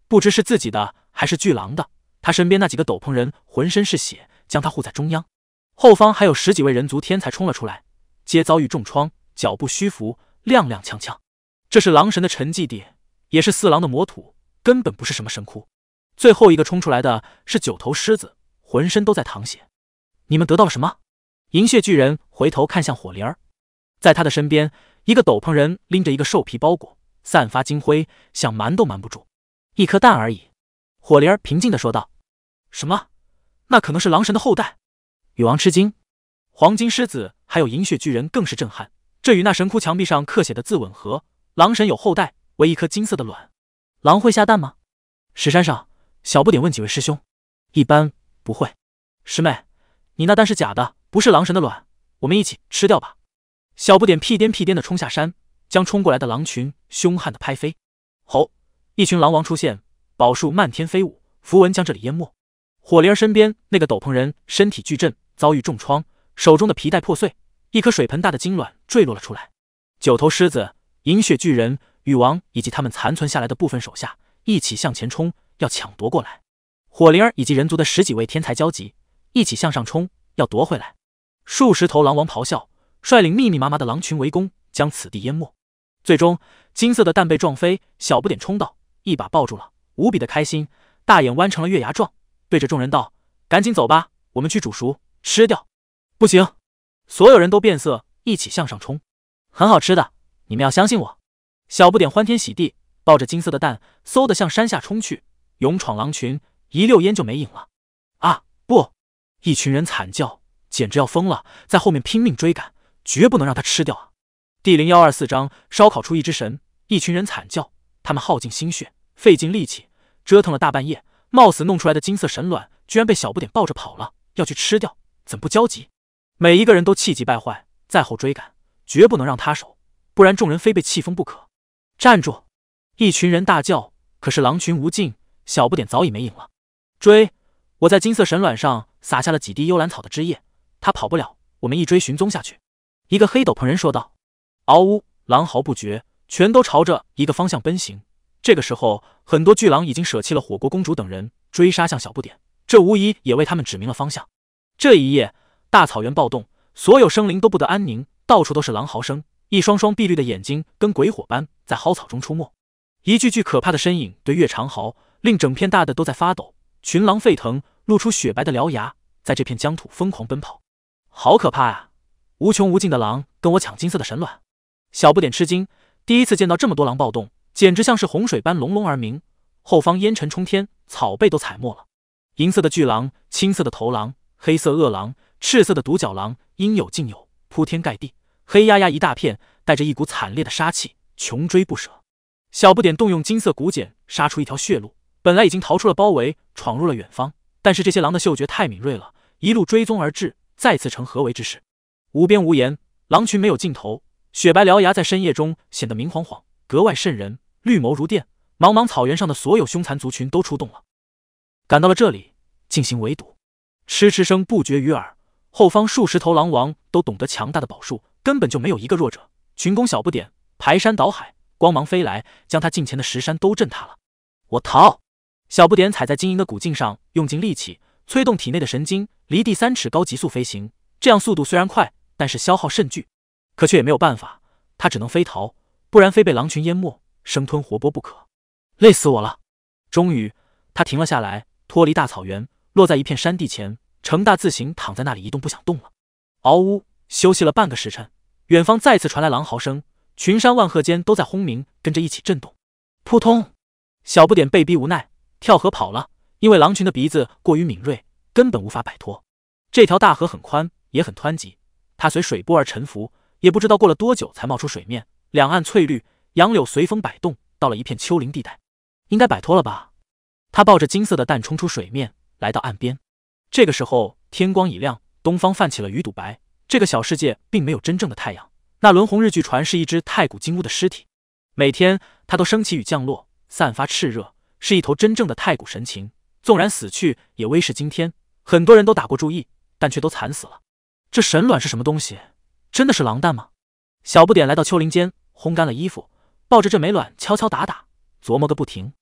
不知是自己的还是巨狼的，他身边那几个斗篷人浑身是血，将他护在中央。后方还有十几位人族天才冲了出来，皆遭遇重创，脚步虚浮，踉踉跄跄。这是狼神的沉寂地，也是四狼的魔土，根本不是什么神窟。最后一个冲出来的是九头狮子，浑身都在淌血。你们得到了什么？银血巨人回头看向火灵儿，在他的身边，一个斗篷人拎着一个兽皮包裹，散发金辉，想瞒都瞒不住。一颗蛋而已。火灵儿平静地说道。什么？那可能是狼神的后代。禹王吃惊，黄金狮子还有银血巨人更是震撼，这与那神窟墙壁上刻写的字吻合。狼神有后代，为一颗金色的卵。狼会下蛋吗？石山上，小不点问几位师兄。一般不会。师妹，你那蛋是假的，不是狼神的卵，我们一起吃掉吧。小不点屁颠屁颠地冲下山，将冲过来的狼群凶悍地拍飞。吼！一群狼王出现，宝树漫天飞舞，符文将这里淹没。火灵儿身边那个斗篷人身体巨震，遭遇重创，手中的皮带破碎，一颗水盆大的金卵坠落了出来。九头狮子、银血巨人、禹王以及他们残存下来的部分手下一起向前冲，要抢夺过来。火灵儿以及人族的十几位天才交集，一起向上冲，要夺回来。数十头狼王咆哮，率领密密麻麻的狼群围攻，将此地淹没。最终，金色的蛋被撞飞，小不点冲到，一把抱住了，无比的开心，大眼弯成了月牙状，对着众人道：“赶紧走吧，我们去煮熟吃掉。”不行！所有人都变色，一起向上冲。很好吃的，你们要相信我。小不点欢天喜地，抱着金色的蛋，嗖的向山下冲去，勇闯狼群，一溜烟就没影了。啊，不！一群人惨叫，简直要疯了，在后面拼命追赶，绝不能让他吃掉啊！第零幺二四章烧烤出一只神。一群人惨叫，他们耗尽心血，费尽力气，折腾了大半夜，冒死弄出来的金色神卵，居然被小不点抱着跑了，要去吃掉，怎不焦急？每一个人都气急败坏，在后追赶，绝不能让他手，不然众人非被气疯不可。站住！一群人大叫，可是狼群无尽，小不点早已没影了。追！我在金色神卵上撒下了几滴幽兰草的汁液，他跑不了，我们一追寻踪下去。一个黑斗篷人说道。嗷呜！狼嚎不绝，全都朝着一个方向奔行。这个时候，很多巨狼已经舍弃了火锅公主等人，追杀向小不点，这无疑也为他们指明了方向。这一夜，大草原暴动，所有生灵都不得安宁，到处都是狼嚎声，一双双碧绿的眼睛跟鬼火般在蒿草中出没，一具具可怕的身影对月长嚎，令整片大地都在发抖，群狼沸腾，露出雪白的獠牙，在这片疆土疯狂奔跑。好可怕啊！无穷无尽的狼跟我抢金色的神卵。小不点吃惊，第一次见到这么多狼暴动，简直像是洪水般隆隆而鸣。后方烟尘冲天，草被都踩没了。银色的巨狼，青色的头狼，黑色恶狼，赤色的独角狼，应有尽有，铺天盖地，黑压压一大片，带着一股惨烈的杀气，穷追不舍。小不点动用金色骨茧，杀出一条血路，本来已经逃出了包围，闯入了远方，但是这些狼的嗅觉太敏锐了，一路追踪而至，再次成合围之势。无边无沿，狼群没有尽头，雪白獠牙在深夜中显得明晃晃，格外瘆人，绿眸如电。茫茫草原上的所有凶残族群都出动了，赶到了这里进行围堵。嗤嗤声不绝于耳，后方数十头狼王都懂得强大的宝术，根本就没有一个弱者，群攻小不点，排山倒海，光芒飞来，将他近前的石山都震塌了。我逃！小不点踩在晶莹的古镜上，用尽力气催动体内的神经，离地三尺高急速飞行。这样速度虽然快，但是消耗甚巨，可却也没有办法，他只能飞逃，不然非被狼群淹没，生吞活剥不可。累死我了！终于，他停了下来，脱离大草原，落在一片山地前，呈大字形躺在那里一动不想动了。嗷呜！休息了半个时辰，远方再次传来狼嚎声，群山万壑间都在轰鸣，跟着一起震动。扑通！小不点被逼无奈，跳河跑了，因为狼群的鼻子过于敏锐，根本无法摆脱。这条大河很宽，也很湍急，它随水波而沉浮，也不知道过了多久才冒出水面，两岸翠绿，杨柳随风摆动，到了一片丘陵地带。应该摆脱了吧？他抱着金色的蛋冲出水面，来到岸边。这个时候天光已亮，东方泛起了鱼肚白。这个小世界并没有真正的太阳，那轮红日巨船是一只太古金乌的尸体。每天它都升起与降落，散发炽热，是一头真正的太古神禽。纵然死去，也威势惊天。很多人都打过注意，但却都惨死了。这神卵是什么东西？真的是狼蛋吗？小不点来到丘陵间，烘干了衣服，抱着这枚卵敲敲打打，琢磨个不停。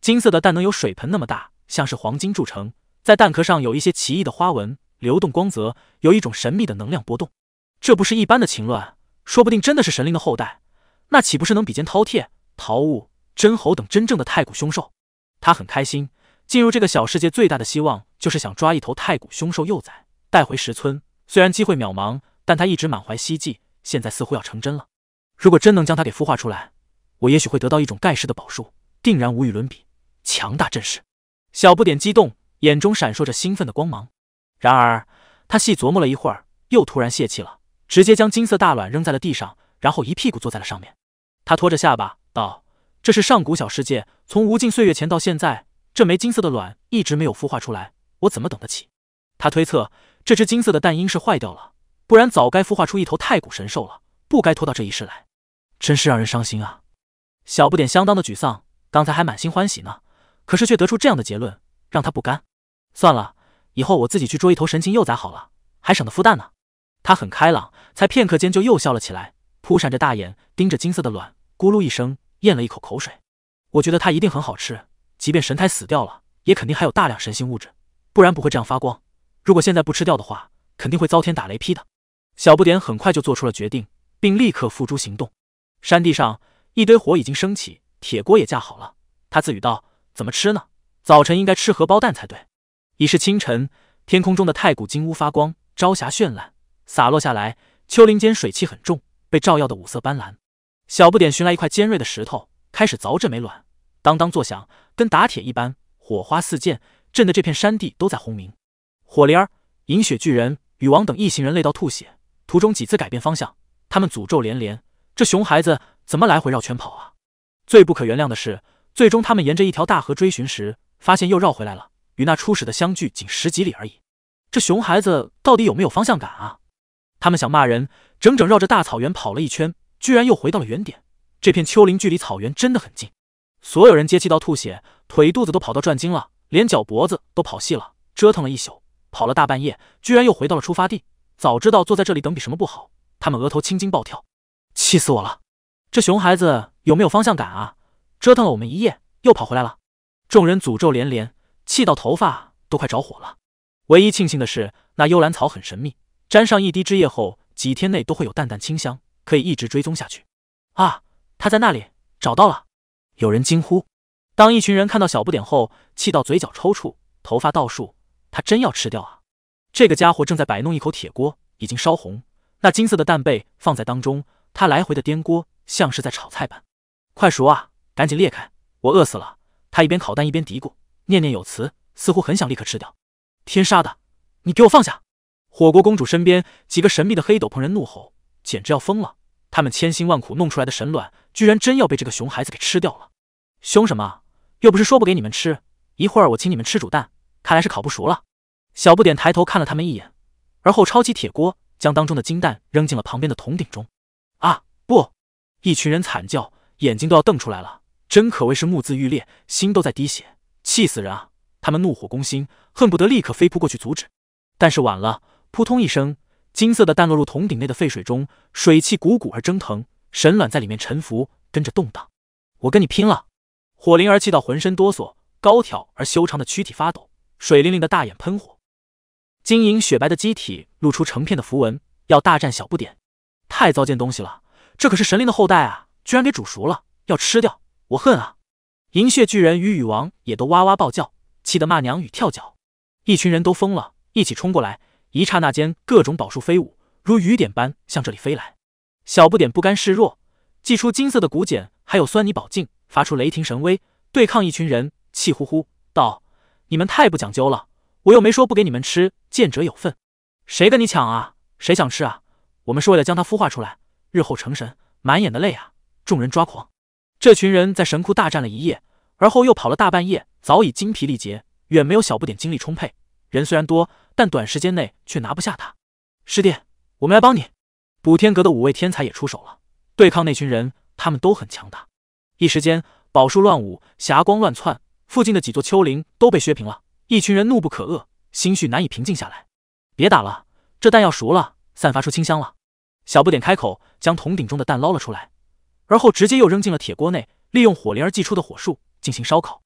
金色的蛋能有水盆那么大，像是黄金铸成，在蛋壳上有一些奇异的花纹，流动光泽，有一种神秘的能量波动。这不是一般的禽乱，说不定真的是神灵的后代，那岂不是能比肩饕餮、桃物、真猴等真正的太古凶兽？他很开心，进入这个小世界最大的希望就是想抓一头太古凶兽幼崽带回石村。虽然机会渺茫，但他一直满怀希冀，现在似乎要成真了。如果真能将它给孵化出来，我也许会得到一种盖世的宝术，定然无与伦比，强大阵势。小不点激动，眼中闪烁着兴奋的光芒。然而他细琢磨了一会儿，又突然泄气了，直接将金色大卵扔在了地上，然后一屁股坐在了上面。他拖着下巴道：这是上古小世界，从无尽岁月前到现在，这枚金色的卵一直没有孵化出来，我怎么等得起？他推测这只金色的蛋应是坏掉了，不然早该孵化出一头太古神兽了，不该拖到这一世来，真是让人伤心啊。小不点相当的沮丧，刚才还满心欢喜呢，可是却得出这样的结论，让他不甘。算了，以后我自己去捉一头神禽幼崽好了，还省得孵蛋呢。他很开朗，才片刻间就又笑了起来，扑闪着大眼盯着金色的卵，咕噜一声咽了一口口水。我觉得它一定很好吃，即便神胎死掉了，也肯定还有大量神性物质，不然不会这样发光。如果现在不吃掉的话，肯定会遭天打雷劈的。小不点很快就做出了决定，并立刻付诸行动。山地上一堆火已经升起，铁锅也架好了。他自语道：怎么吃呢？早晨应该吃荷包蛋才对。已是清晨，天空中的太古金乌发光，朝霞绚烂，洒落下来，丘陵间水汽很重，被照耀的五色斑斓。小不点寻来一块尖锐的石头，开始凿这枚卵，当当作响，跟打铁一般，火花四溅，震得这片山地都在轰鸣。火灵儿、银雪巨人、禹王等一行人累到吐血，途中几次改变方向，他们诅咒连连，这熊孩子怎么来回绕圈跑啊？最不可原谅的是，最终他们沿着一条大河追寻时，发现又绕回来了，与那初始的相距仅十几里而已。这熊孩子到底有没有方向感啊？他们想骂人，整整绕着大草原跑了一圈，居然又回到了原点。这片丘陵距离草原真的很近。所有人皆气到吐血，腿肚子都跑到转筋了，连脚脖子都跑细了，折腾了一宿，跑了大半夜，居然又回到了出发地。早知道坐在这里等比什么不好，他们额头青筋暴跳，气死我了！这熊孩子有没有方向感啊？折腾了我们一夜，又跑回来了。众人诅咒连连，气到头发都快着火了。唯一庆幸的是，那幽兰草很神秘，沾上一滴汁液后，几天内都会有淡淡清香，可以一直追踪下去。啊，他在那里，找到了！有人惊呼。当一群人看到小不点后，气到嘴角抽搐，头发倒竖，他真要吃掉啊！这个家伙正在摆弄一口铁锅，已经烧红，那金色的蛋被放在当中，他来回的颠锅，像是在炒菜般。快熟啊，赶紧裂开，我饿死了！他一边烤蛋一边嘀咕，念念有词，似乎很想立刻吃掉。天杀的，你给我放下！火锅公主身边几个神秘的黑斗篷人怒吼，简直要疯了！他们千辛万苦弄出来的神卵，居然真要被这个熊孩子给吃掉了！凶什么？又不是说不给你们吃，一会儿我请你们吃煮蛋，看来是烤不熟了。小不点抬头看了他们一眼，而后抄起铁锅，将当中的金蛋扔进了旁边的铜鼎中。啊，不！一群人惨叫，眼睛都要瞪出来了，真可谓是目眦欲裂，心都在滴血，气死人啊！他们怒火攻心，恨不得立刻飞扑过去阻止。但是晚了，扑通一声，金色的蛋落入铜鼎内的沸水中，水汽汩汩而蒸腾，神卵在里面沉浮，跟着动荡。我跟你拼了！火灵儿气到浑身哆嗦，高挑而修长的躯体发抖，水灵灵的大眼喷火，晶莹雪白的机体露出成片的符文，要大战小不点。太糟践东西了，这可是神灵的后代啊，居然给煮熟了，要吃掉，我恨啊！银血巨人与禹王也都哇哇暴叫，气得骂娘与跳脚。一群人都疯了，一起冲过来，一刹那间各种宝术飞舞，如雨点般向这里飞来。小不点不甘示弱，祭出金色的骨简还有酸泥宝镜，发出雷霆神威，对抗一群人，气呼呼道：你们太不讲究了，我又没说不给你们吃，见者有份。谁跟你抢啊？谁想吃啊？我们是为了将它孵化出来，日后成神，满眼的泪啊！众人抓狂。这群人在神窟大战了一夜，而后又跑了大半夜，早已精疲力竭，远没有小不点精力充沛。人虽然多，但短时间内却拿不下他。师弟，我们来帮你。补天阁的五位天才也出手了，对抗那群人，他们都很强大。一时间，宝术乱舞，霞光乱窜，附近的几座丘陵都被削平了。一群人怒不可遏，心绪难以平静下来。别打了，这蛋要熟了，散发出清香了。小不点开口，将铜鼎中的蛋捞了出来，而后直接又扔进了铁锅内，利用火灵儿祭出的火术进行烧烤。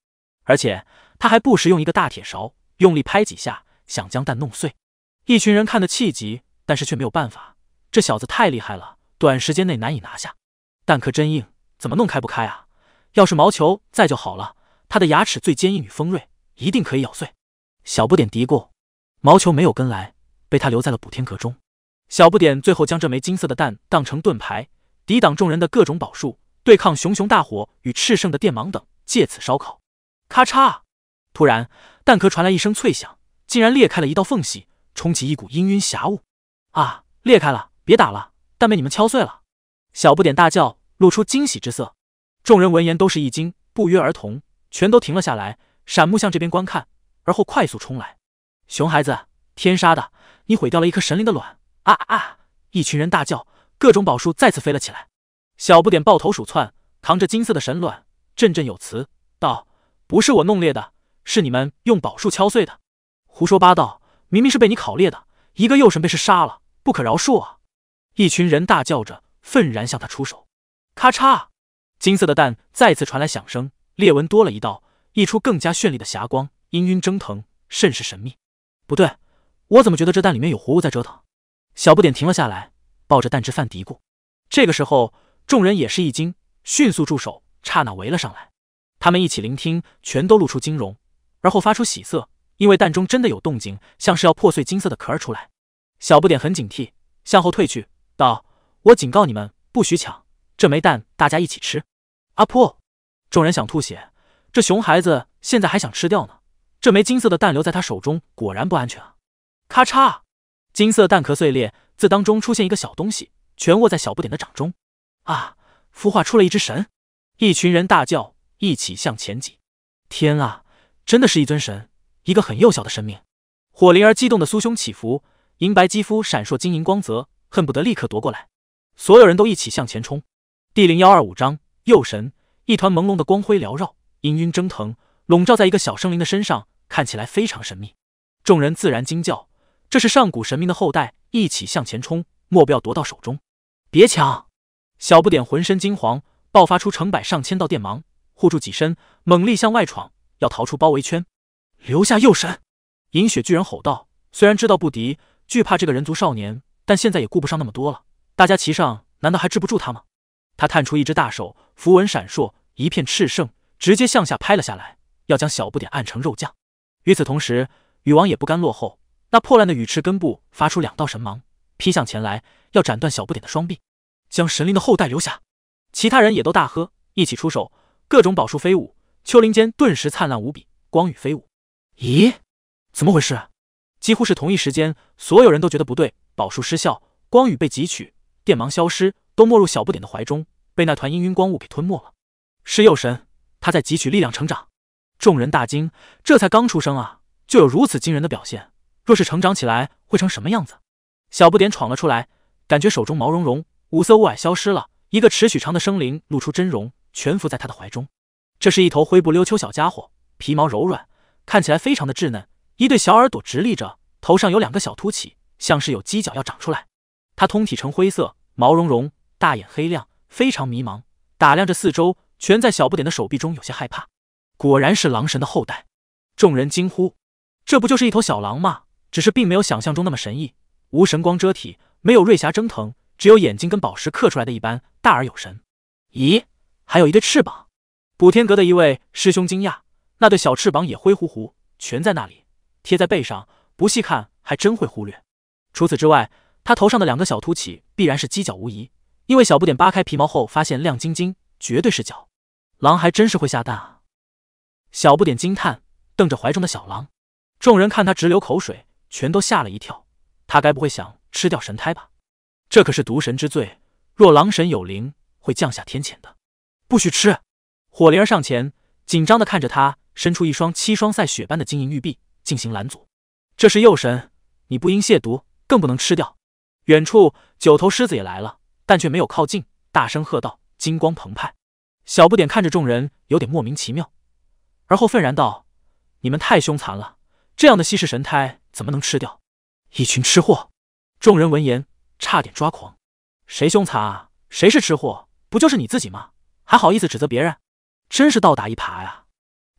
而且他还不时用一个大铁勺用力拍几下，想将蛋弄碎。一群人看得气急，但是却没有办法，这小子太厉害了，短时间内难以拿下。蛋壳真硬，怎么弄开不开啊？要是毛球在就好了，他的牙齿最坚硬与锋锐，一定可以咬碎。小不点嘀咕，毛球没有跟来，被他留在了补天阁中。小不点最后将这枚金色的蛋当成盾牌，抵挡众人的各种宝术，对抗熊熊大火与炽盛的电芒等，借此烧烤。咔嚓！突然，蛋壳传来一声脆响，竟然裂开了一道缝隙，冲起一股氤氲霞雾。啊！裂开了，别打了，蛋被你们敲碎了！小不点大叫，露出惊喜之色。众人闻言都是一惊，不约而同，全都停了下来，闪目向这边观看，而后快速冲来。熊孩子，天杀的，你毁掉了一颗神灵的卵！啊啊！一群人大叫，各种宝术再次飞了起来。小不点抱头鼠窜，扛着金色的神卵，振振有词道：“不是我弄裂的，是你们用宝术敲碎的。胡说八道，明明是被你烤裂的，一个幼神被是杀了，不可饶恕啊！”一群人大叫着，愤然向他出手。咔嚓！金色的蛋再次传来响声，裂纹多了一道，溢出更加绚丽的霞光，氤氲蒸腾，甚是神秘。不对，我怎么觉得这蛋里面有活物在折腾？小不点停了下来，抱着蛋汁犯嘀咕。这个时候，众人也是一惊，迅速住手，刹那围了上来。他们一起聆听，全都露出惊容，而后发出喜色，因为蛋中真的有动静，像是要破碎金色的壳儿出来。小不点很警惕，向后退去，道：“我警告你们，不许抢，这枚蛋大家一起吃。”阿破！众人想吐血，这熊孩子现在还想吃掉呢。这枚金色的蛋留在他手中，果然不安全啊！咔嚓！金色蛋壳碎裂，自当中出现一个小东西，全握在小不点的掌中。啊！孵化出了一只神！一群人大叫，一起向前挤。天啊，真的是一尊神，一个很幼小的生命！火灵儿激动的酥胸起伏，银白肌肤闪烁晶莹光泽，恨不得立刻夺过来。所有人都一起向前冲。第零幺二五章幼神。一团朦胧的光辉缭绕，氤氲蒸腾，笼罩在一个小生灵的身上，看起来非常神秘。众人自然惊叫，这是上古神明的后代，一起向前冲，莫不要夺到手中。别抢！小不点浑身惊惶，爆发出成百上千道电芒，护住己身，猛力向外闯，要逃出包围圈。留下幼神！银雪巨人吼道。虽然知道不敌，惧怕这个人族少年，但现在也顾不上那么多了。大家齐上，难道还治不住他吗？他探出一只大手，符文闪烁，一片炽盛，直接向下拍了下来，要将小不点按成肉酱。与此同时，羽王也不甘落后，那破烂的羽翅根部发出两道神芒，劈向前来，要斩断小不点的双臂，将神灵的后代留下。其他人也都大喝，一起出手，各种宝术飞舞，丘陵间顿时灿烂无比，光雨飞舞。咦，怎么回事？几乎是同一时间，所有人都觉得不对，宝术失效，光雨被汲取，电芒消失，都没入小不点的怀中，被那团氤氲光雾给吞没了。是幼神，他在汲取力量成长。众人大惊，这才刚出生啊，就有如此惊人的表现，若是成长起来会成什么样子？小不点闯了出来，感觉手中毛茸茸，五色雾霭消失了，一个尺许长的生灵露出真容，蜷伏在他的怀中。这是一头灰不溜秋小家伙，皮毛柔软，看起来非常的稚嫩，一对小耳朵直立着，头上有两个小凸起，像是有犄角要长出来。他通体呈灰色，毛茸茸，大眼黑亮，非常迷茫，打量着四周，蜷在小不点的手臂中，有些害怕。果然是狼神的后代，众人惊呼：“这不就是一头小狼吗？只是并没有想象中那么神异，无神光遮体，没有瑞霞蒸腾，只有眼睛跟宝石刻出来的一般，大而有神。咦，还有一对翅膀！”补天阁的一位师兄惊讶，那对小翅膀也灰乎乎，蜷在那里，贴在背上，不细看还真会忽略。除此之外，他头上的两个小凸起必然是犄角无疑，因为小不点扒开皮毛后发现亮晶晶，绝对是角。狼还真是会下蛋啊！小不点惊叹，瞪着怀中的小狼。众人看他直流口水，全都吓了一跳。他该不会想吃掉神胎吧？这可是毒神之罪，若狼神有灵，会降下天谴的。不许吃！火灵儿上前，紧张地看着他，伸出一双七双赛雪般的晶莹玉臂，进行拦阻。这是幼神，你不应亵渎，更不能吃掉。远处九头狮子也来了，但却没有靠近，大声喝道，金光澎湃。小不点看着众人，有点莫名其妙，而后愤然道：“你们太凶残了，这样的稀世神胎怎么能吃掉？一群吃货！”众人闻言差点抓狂。谁凶残啊？谁是吃货？不就是你自己吗？还好意思指责别人？真是倒打一耙呀！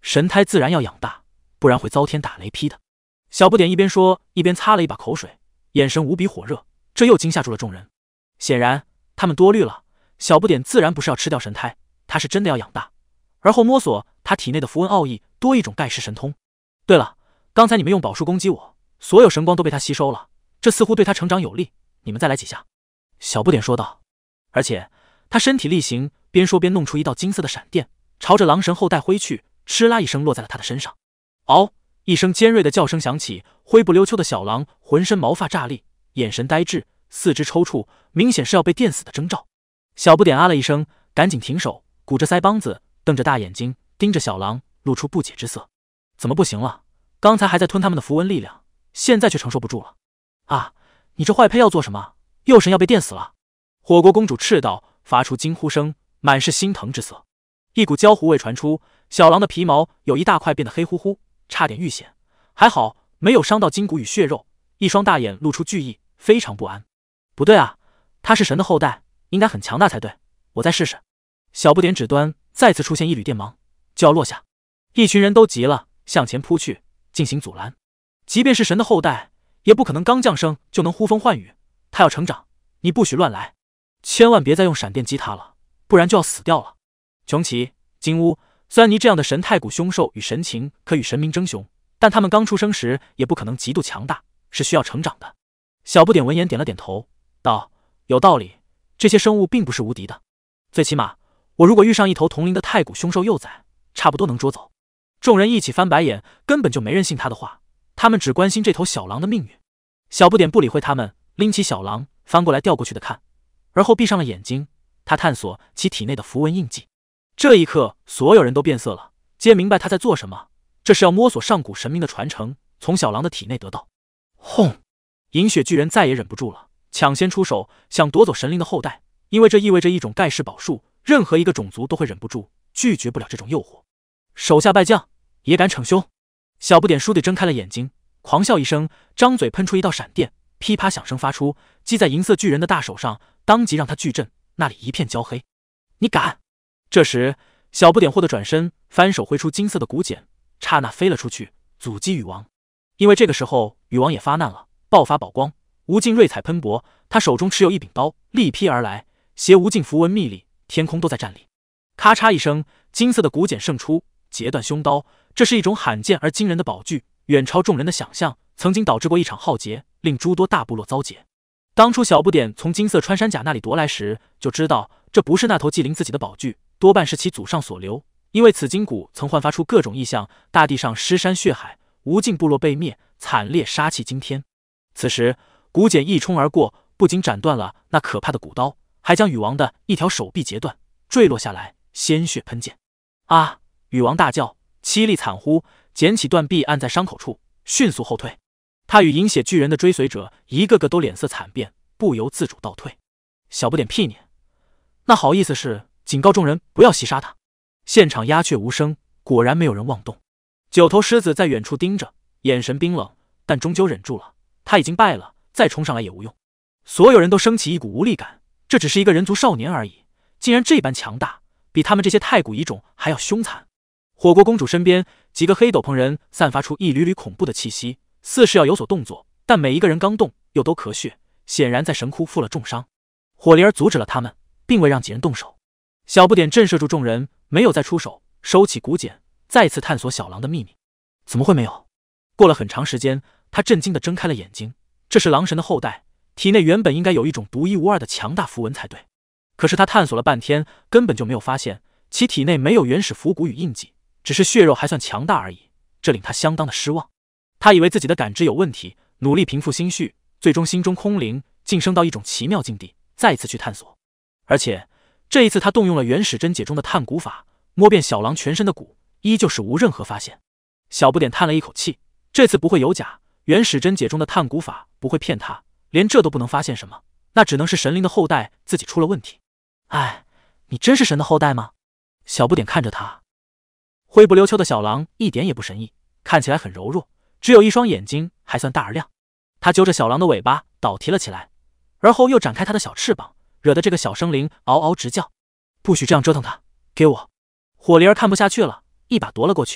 神胎自然要养大，不然会遭天打雷劈的。小不点一边说，一边擦了一把口水，眼神无比火热，这又惊吓住了众人。显然他们多虑了，小不点自然不是要吃掉神胎，他是真的要养大，而后摸索他体内的符文奥义，多一种盖世神通。对了，刚才你们用宝术攻击我，所有神光都被他吸收了，这似乎对他成长有利，你们再来几下。小不点说道。而且他身体力行，边说边弄出一道金色的闪电，朝着狼神后代挥去，哧啦一声落在了他的身上。嗷！一声尖锐的叫声响起，灰不溜秋的小狼浑身毛发炸立，眼神呆滞，四肢抽搐，明显是要被电死的征兆。小不点啊了一声，赶紧停手，鼓着腮帮子，瞪着大眼睛盯着小狼，露出不解之色。怎么不行了？刚才还在吞他们的符文力量，现在却承受不住了。啊，你这坏胚要做什么？幼神要被电死了！火国公主斥道，发出惊呼声，满是心疼之色。一股焦糊味传出，小狼的皮毛有一大块变得黑乎乎，差点遇险，还好没有伤到筋骨与血肉。一双大眼露出惧意，非常不安。不对啊，他是神的后代，应该很强大才对，我再试试。小不点指端再次出现一缕电芒，就要落下。一群人都急了，向前扑去进行阻拦。即便是神的后代，也不可能刚降生就能呼风唤雨，他要成长，你不许乱来，千万别再用闪电击他了，不然就要死掉了。穷奇、金乌、虽然你这样的神太古凶兽与神禽可与神明争雄，但他们刚出生时也不可能极度强大，是需要成长的。小不点闻言点了点头，道：有道理，这些生物并不是无敌的，最起码我如果遇上一头同龄的太古凶兽幼崽，差不多能捉走。众人一起翻白眼，根本就没人信他的话，他们只关心这头小狼的命运。小不点不理会他们，拎起小狼翻过来调过去的看，而后闭上了眼睛，他探索其体内的符文印记。这一刻所有人都变色了，皆明白他在做什么，这是要摸索上古神明的传承，从小狼的体内得到。轰！银血巨人再也忍不住了，抢先出手，想夺走神灵的后代，因为这意味着一种盖世宝术，任何一个种族都会忍不住，拒绝不了这种诱惑。手下败将，也敢逞凶！小不点倏地睁开了眼睛，狂笑一声，张嘴喷出一道闪电，噼啪响声发出，击在银色巨人的大手上，当即让他巨震，那里一片焦黑。你敢！这时小不点霍地转身，翻手挥出金色的骨茧，刹那飞了出去，阻击羽王。因为这个时候羽王也发难了，爆发宝光，无尽瑞彩喷薄，他手中持有一柄刀，力劈而来，携无尽符文密力，天空都在战栗。咔嚓一声，金色的骨茧胜出，截断凶刀。这是一种罕见而惊人的宝具，远超众人的想象，曾经导致过一场浩劫，令诸多大部落遭劫。当初小不点从金色穿山甲那里夺来时，就知道这不是那头祭灵自己的宝具，多半是其祖上所留，因为此金骨曾焕发出各种异象，大地上尸山血海，无尽部落被灭，惨烈杀气惊天。此时骨茧一冲而过，不仅斩断了那可怕的骨刀，还将羽王的一条手臂截断，坠落下来，鲜血喷溅。啊！羽王大叫，凄厉惨呼，捡起断臂按在伤口处，迅速后退。他与银血巨人的追随者一个个都脸色惨变，不由自主倒退。小不点屁念，那好意思是警告众人不要袭杀他。现场鸦雀无声，果然没有人妄动。九头狮子在远处盯着，眼神冰冷，但终究忍住了。他已经败了，再冲上来也无用。所有人都升起一股无力感，这只是一个人族少年而已，竟然这般强大，比他们这些太古遗种还要凶残。火国公主身边几个黑斗篷人散发出一缕缕恐怖的气息，似是要有所动作，但每一个人刚动又都咳血，显然在神窟负了重伤。火灵儿阻止了他们，并未让几人动手。小不点震慑住众人，没有再出手，收起骨茧，再次探索小狼的秘密。怎么会没有？过了很长时间，他震惊地睁开了眼睛。这是狼神的后代，体内原本应该有一种独一无二的强大符文才对，可是他探索了半天，根本就没有发现其体内没有原始符骨与印记，只是血肉还算强大而已，这令他相当的失望。他以为自己的感知有问题，努力平复心绪，最终心中空灵，晋升到一种奇妙境地，再次去探索。而且这一次他动用了原始真解中的探骨法，摸遍小狼全身的骨，依旧是无任何发现。小不点叹了一口气，这次不会有假，原始真解中的探骨法不会骗他，连这都不能发现什么，那只能是神灵的后代自己出了问题。哎，你真是神的后代吗？小不点看着他。灰不溜秋的小狼一点也不神异，看起来很柔弱，只有一双眼睛还算大而亮。他揪着小狼的尾巴倒提了起来，而后又展开他的小翅膀，惹得这个小生灵嗷嗷直叫。不许这样折腾他，给我！火灵儿看不下去了，一把夺了过去，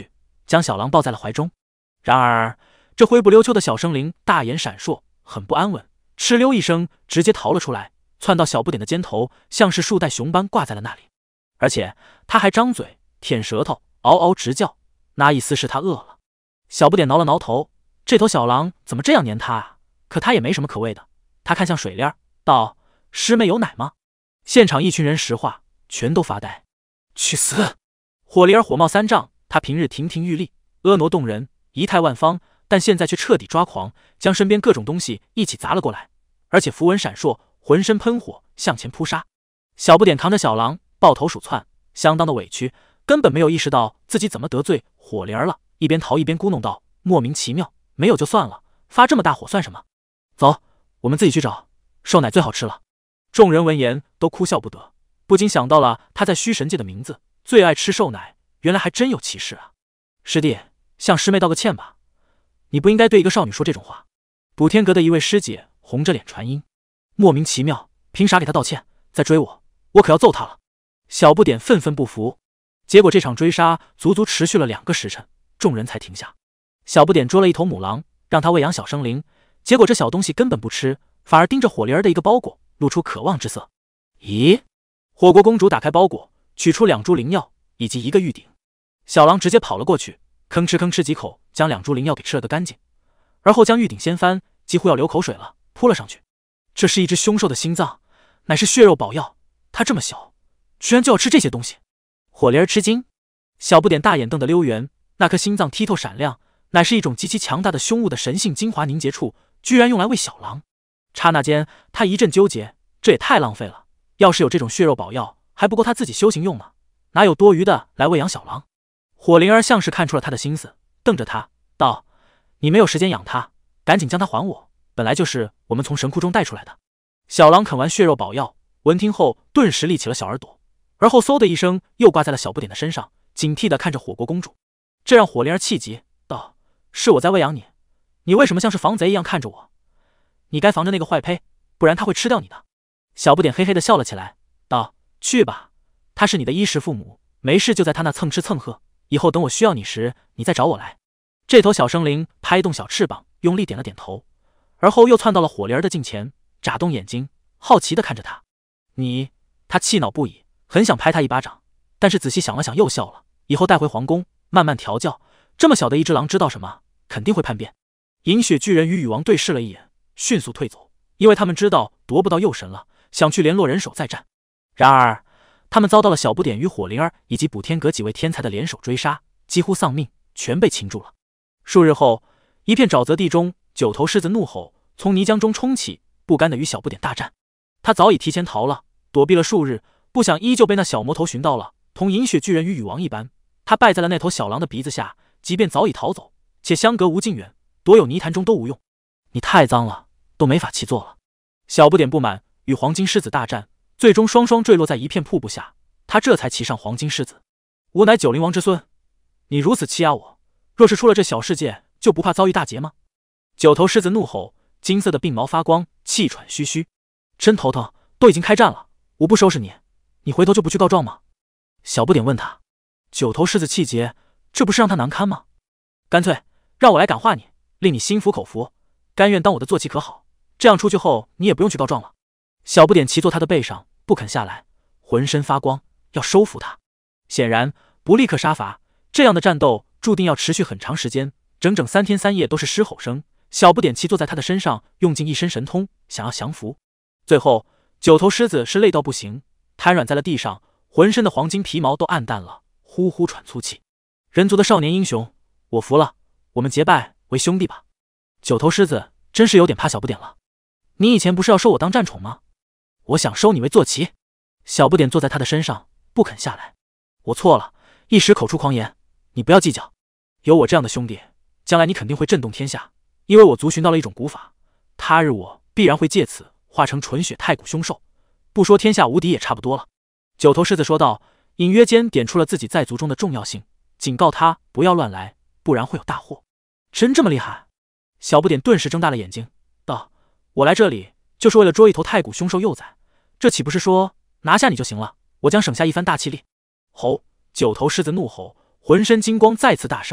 将小狼抱在了怀中。然而，这灰不溜秋的小生灵大眼闪烁，很不安稳，哧溜一声直接逃了出来，窜到小不点的肩头，像是树袋熊般挂在了那里。而且他还张嘴舔舌头，嗷嗷直叫，那意思是他饿了。小不点挠了挠头，这头小狼怎么这样黏他啊？可他也没什么可喂的。他看向水莲道：“师妹有奶吗？”现场一群人石化，全都发呆。去死！火灵儿火冒三丈，他平日亭亭玉立，婀娜动人，仪态万方，但现在却彻底抓狂，将身边各种东西一起砸了过来，而且符文闪烁，浑身喷火，向前扑杀。小不点扛着小狼抱头鼠窜，相当的委屈，根本没有意识到自己怎么得罪火灵儿了，一边逃一边咕哝道：“莫名其妙，没有就算了，发这么大火算什么？走，我们自己去找，兽奶最好吃了。”众人闻言都哭笑不得，不禁想到了他在虚神界的名字，最爱吃兽奶，原来还真有其事啊！师弟，向师妹道个歉吧，你不应该对一个少女说这种话。补天阁的一位师姐红着脸传音：“莫名其妙，凭啥给他道歉？再追我，我可要揍他了！”小不点愤愤不服。结果这场追杀足足持续了两个时辰，众人才停下。小不点捉了一头母狼，让他喂养小生灵，结果这小东西根本不吃，反而盯着火灵儿的一个包裹，露出渴望之色。咦？火国公主打开包裹，取出两株灵药以及一个玉鼎。小狼直接跑了过去，吭哧吭哧几口将两株灵药给吃了个干净，而后将玉鼎掀翻，几乎要流口水了，扑了上去。这是一只凶兽的心脏，乃是血肉宝药，它这么小，居然就要吃这些东西。火灵儿吃惊，小不点大眼瞪得溜圆，那颗心脏剔透闪亮，乃是一种极其强大的凶物的神性精华凝结处，居然用来喂小狼。刹那间，他一阵纠结，这也太浪费了。要是有这种血肉宝药，还不够他自己修行用吗？哪有多余的来喂养小狼？火灵儿像是看出了他的心思，瞪着他道：“你没有时间养他，赶紧将他还我，本来就是我们从神窟中带出来的。”小狼啃完血肉宝药，闻听后顿时立起了小耳朵，而后嗖的一声又挂在了小不点的身上，警惕地看着火国公主。这让火灵儿气急，道：“是我在喂养你，你为什么像是防贼一样看着我？你该防着那个坏胚，不然他会吃掉你的。”小不点嘿嘿地笑了起来，道：“去吧，他是你的衣食父母，没事就在他那蹭吃蹭喝，以后等我需要你时，你再找我来。”这头小生灵拍动小翅膀，用力点了点头，而后又窜到了火灵儿的近前，眨动眼睛，好奇地看着他。你……他气恼不已，很想拍他一巴掌，但是仔细想了想又笑了，以后带回皇宫慢慢调教，这么小的一只狼知道什么，肯定会叛变。银雪巨人与羽王对视了一眼，迅速退走，因为他们知道夺不到幼神了，想去联络人手再战。然而他们遭到了小不点与火灵儿以及补天阁几位天才的联手追杀，几乎丧命，全被擒住了。数日后，一片沼泽地中，九头狮子怒吼，从泥浆中冲起，不甘的与小不点大战。他早已提前逃了，躲避了数日，不想依旧被那小魔头寻到了。同银雪巨人与羽王一般，他败在了那头小狼的鼻子下，即便早已逃走，且相隔无尽远，躲有泥潭中都无用。你太脏了，都没法骑坐了。小不点不满，与黄金狮子大战，最终双双坠落在一片瀑布下，他这才骑上黄金狮子。吾乃九灵王之孙，你如此欺压我，若是出了这小世界，就不怕遭遇大劫吗？九头狮子怒吼，金色的鬓毛发光，气喘吁吁。真头疼，都已经开战了，我不收拾你，你回头就不去告状吗？小不点问他。九头狮子气结，这不是让他难堪吗？干脆让我来感化你，令你心服口服，甘愿当我的坐骑可好？这样出去后你也不用去告状了。小不点骑坐他的背上，不肯下来，浑身发光，要收服他。显然不立刻杀伐，这样的战斗注定要持续很长时间，整整三天三夜都是狮吼声。小不点骑坐在他的身上，用尽一身神通，想要降服。最后九头狮子是累到不行，瘫软在了地上，浑身的黄金皮毛都暗淡了，呼呼喘粗气。人族的少年英雄，我服了，我们结拜为兄弟吧。九头狮子真是有点怕小不点了。你以前不是要收我当战宠吗？我想收你为坐骑。小不点坐在他的身上，不肯下来。我错了，一时口出狂言，你不要计较。有我这样的兄弟，将来你肯定会震动天下，因为我族寻到了一种古法，他日我必然会借此化成纯血太古凶兽，不说天下无敌也差不多了。九头狮子说道，隐约间点出了自己在族中的重要性，警告他不要乱来，不然会有大祸。真这么厉害？小不点顿时睁大了眼睛，道：我来这里就是为了捉一头太古凶兽幼崽，这岂不是说拿下你就行了？我将省下一番大气力。吼！九头狮子怒吼，浑身金光再次大盛，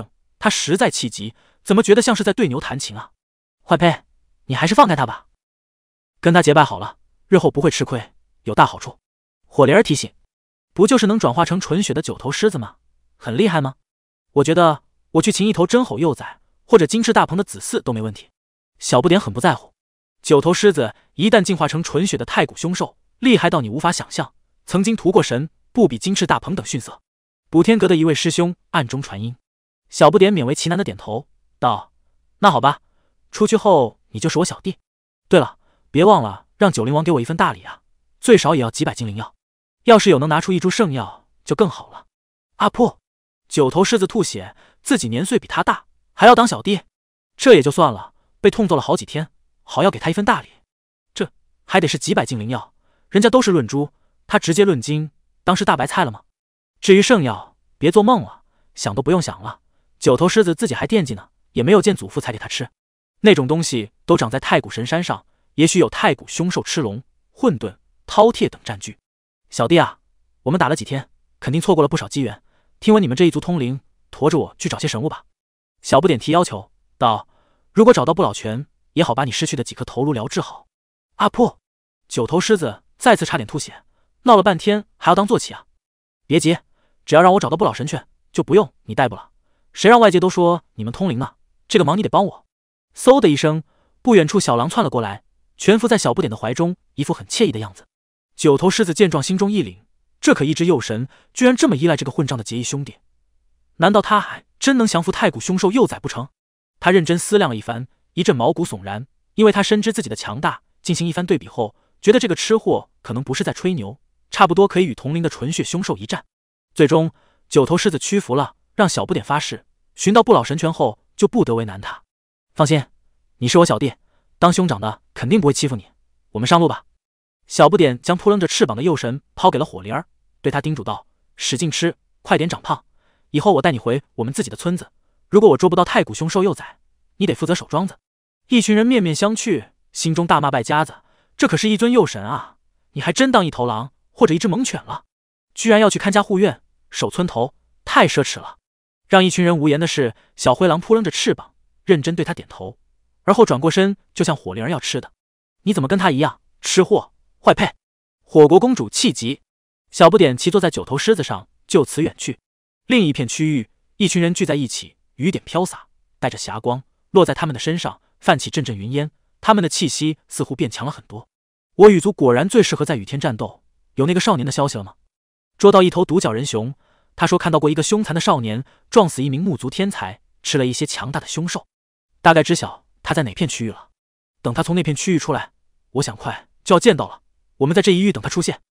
他实在气急，怎么觉得像是在对牛弹琴啊？坏胚，你还是放开他吧，跟他结拜好了，日后不会吃亏，有大好处。火灵儿提醒，不就是能转化成纯血的九头狮子吗？很厉害吗？我觉得我去擒一头真吼幼崽，或者金翅大鹏的子嗣都没问题。小不点很不在乎，九头狮子一旦进化成纯血的太古凶兽，厉害到你无法想象，曾经屠过神，不比金翅大鹏等逊色。补天阁的一位师兄暗中传音，小不点勉为其难的点头道：那好吧，出去后你就是我小弟。对了，别忘了让九灵王给我一份大礼啊，最少也要几百斤灵药，要是有能拿出一株圣药就更好了。阿破，九头狮子吐血，自己年岁比他大，还要当小弟，这也就算了，被痛揍了好几天，好要给他一份大礼，这还得是几百斤灵药，人家都是论株，他直接论斤，当是大白菜了吗？至于圣药，别做梦了，想都不用想了，九头狮子自己还惦记呢，也没有见祖父才给他吃，那种东西都长在太古神山上，也许有太古凶兽吃龙、混沌、饕餮等占据。小弟啊，我们打了几天，肯定错过了不少机缘，听闻你们这一族通灵，驮着我去找些神物吧。小不点提要求道，如果找到不老泉，也好把你失去的几颗头颅疗治好。阿破，九头狮子再次差点吐血，闹了半天还要当坐骑啊？别急，只要让我找到不老神拳，就不用你逮捕了。谁让外界都说你们通灵呢？这个忙你得帮我。嗖的一声，不远处小狼窜了过来，蜷伏在小不点的怀中，一副很惬意的样子。九头狮子见状心中一凛，这可一只幼神居然这么依赖这个混账的结义兄弟，难道他还真能降服太古凶兽幼崽不成？他认真思量了一番，一阵毛骨悚然，因为他深知自己的强大，进行一番对比后，觉得这个吃货可能不是在吹牛，差不多可以与同龄的纯血凶兽一战。最终九头狮子屈服了，让小不点发誓，寻到不老神拳后就不得为难他。放心，你是我小弟，当兄长的肯定不会欺负你，我们上路吧。小不点将扑棱着翅膀的幼神抛给了火灵儿，对他叮嘱道，使劲吃，快点长胖，以后我带你回我们自己的村子，如果我捉不到太古凶兽幼崽，你得负责守庄子。一群人面面相觑，心中大骂败家子，这可是一尊幼神啊，你还真当一头狼或者一只猛犬了，居然要去看家护院守村头，太奢侈了。让一群人无言的是，小灰狼扑棱着翅膀，认真对他点头，而后转过身就向火灵儿要吃的。你怎么跟他一样，吃货坏配！火国公主气急，小不点骑坐在九头狮子上，就此远去。另一片区域，一群人聚在一起，雨点飘洒，带着霞光落在他们的身上，泛起阵阵云烟，他们的气息似乎变强了很多。我羽族果然最适合在雨天战斗，有那个少年的消息了吗？捉到一头独角人熊，他说看到过一个凶残的少年撞死一名木族天才，吃了一些强大的凶兽，大概知晓他在哪片区域了。等他从那片区域出来，我想快就要见到了，我们在这一域等他出现。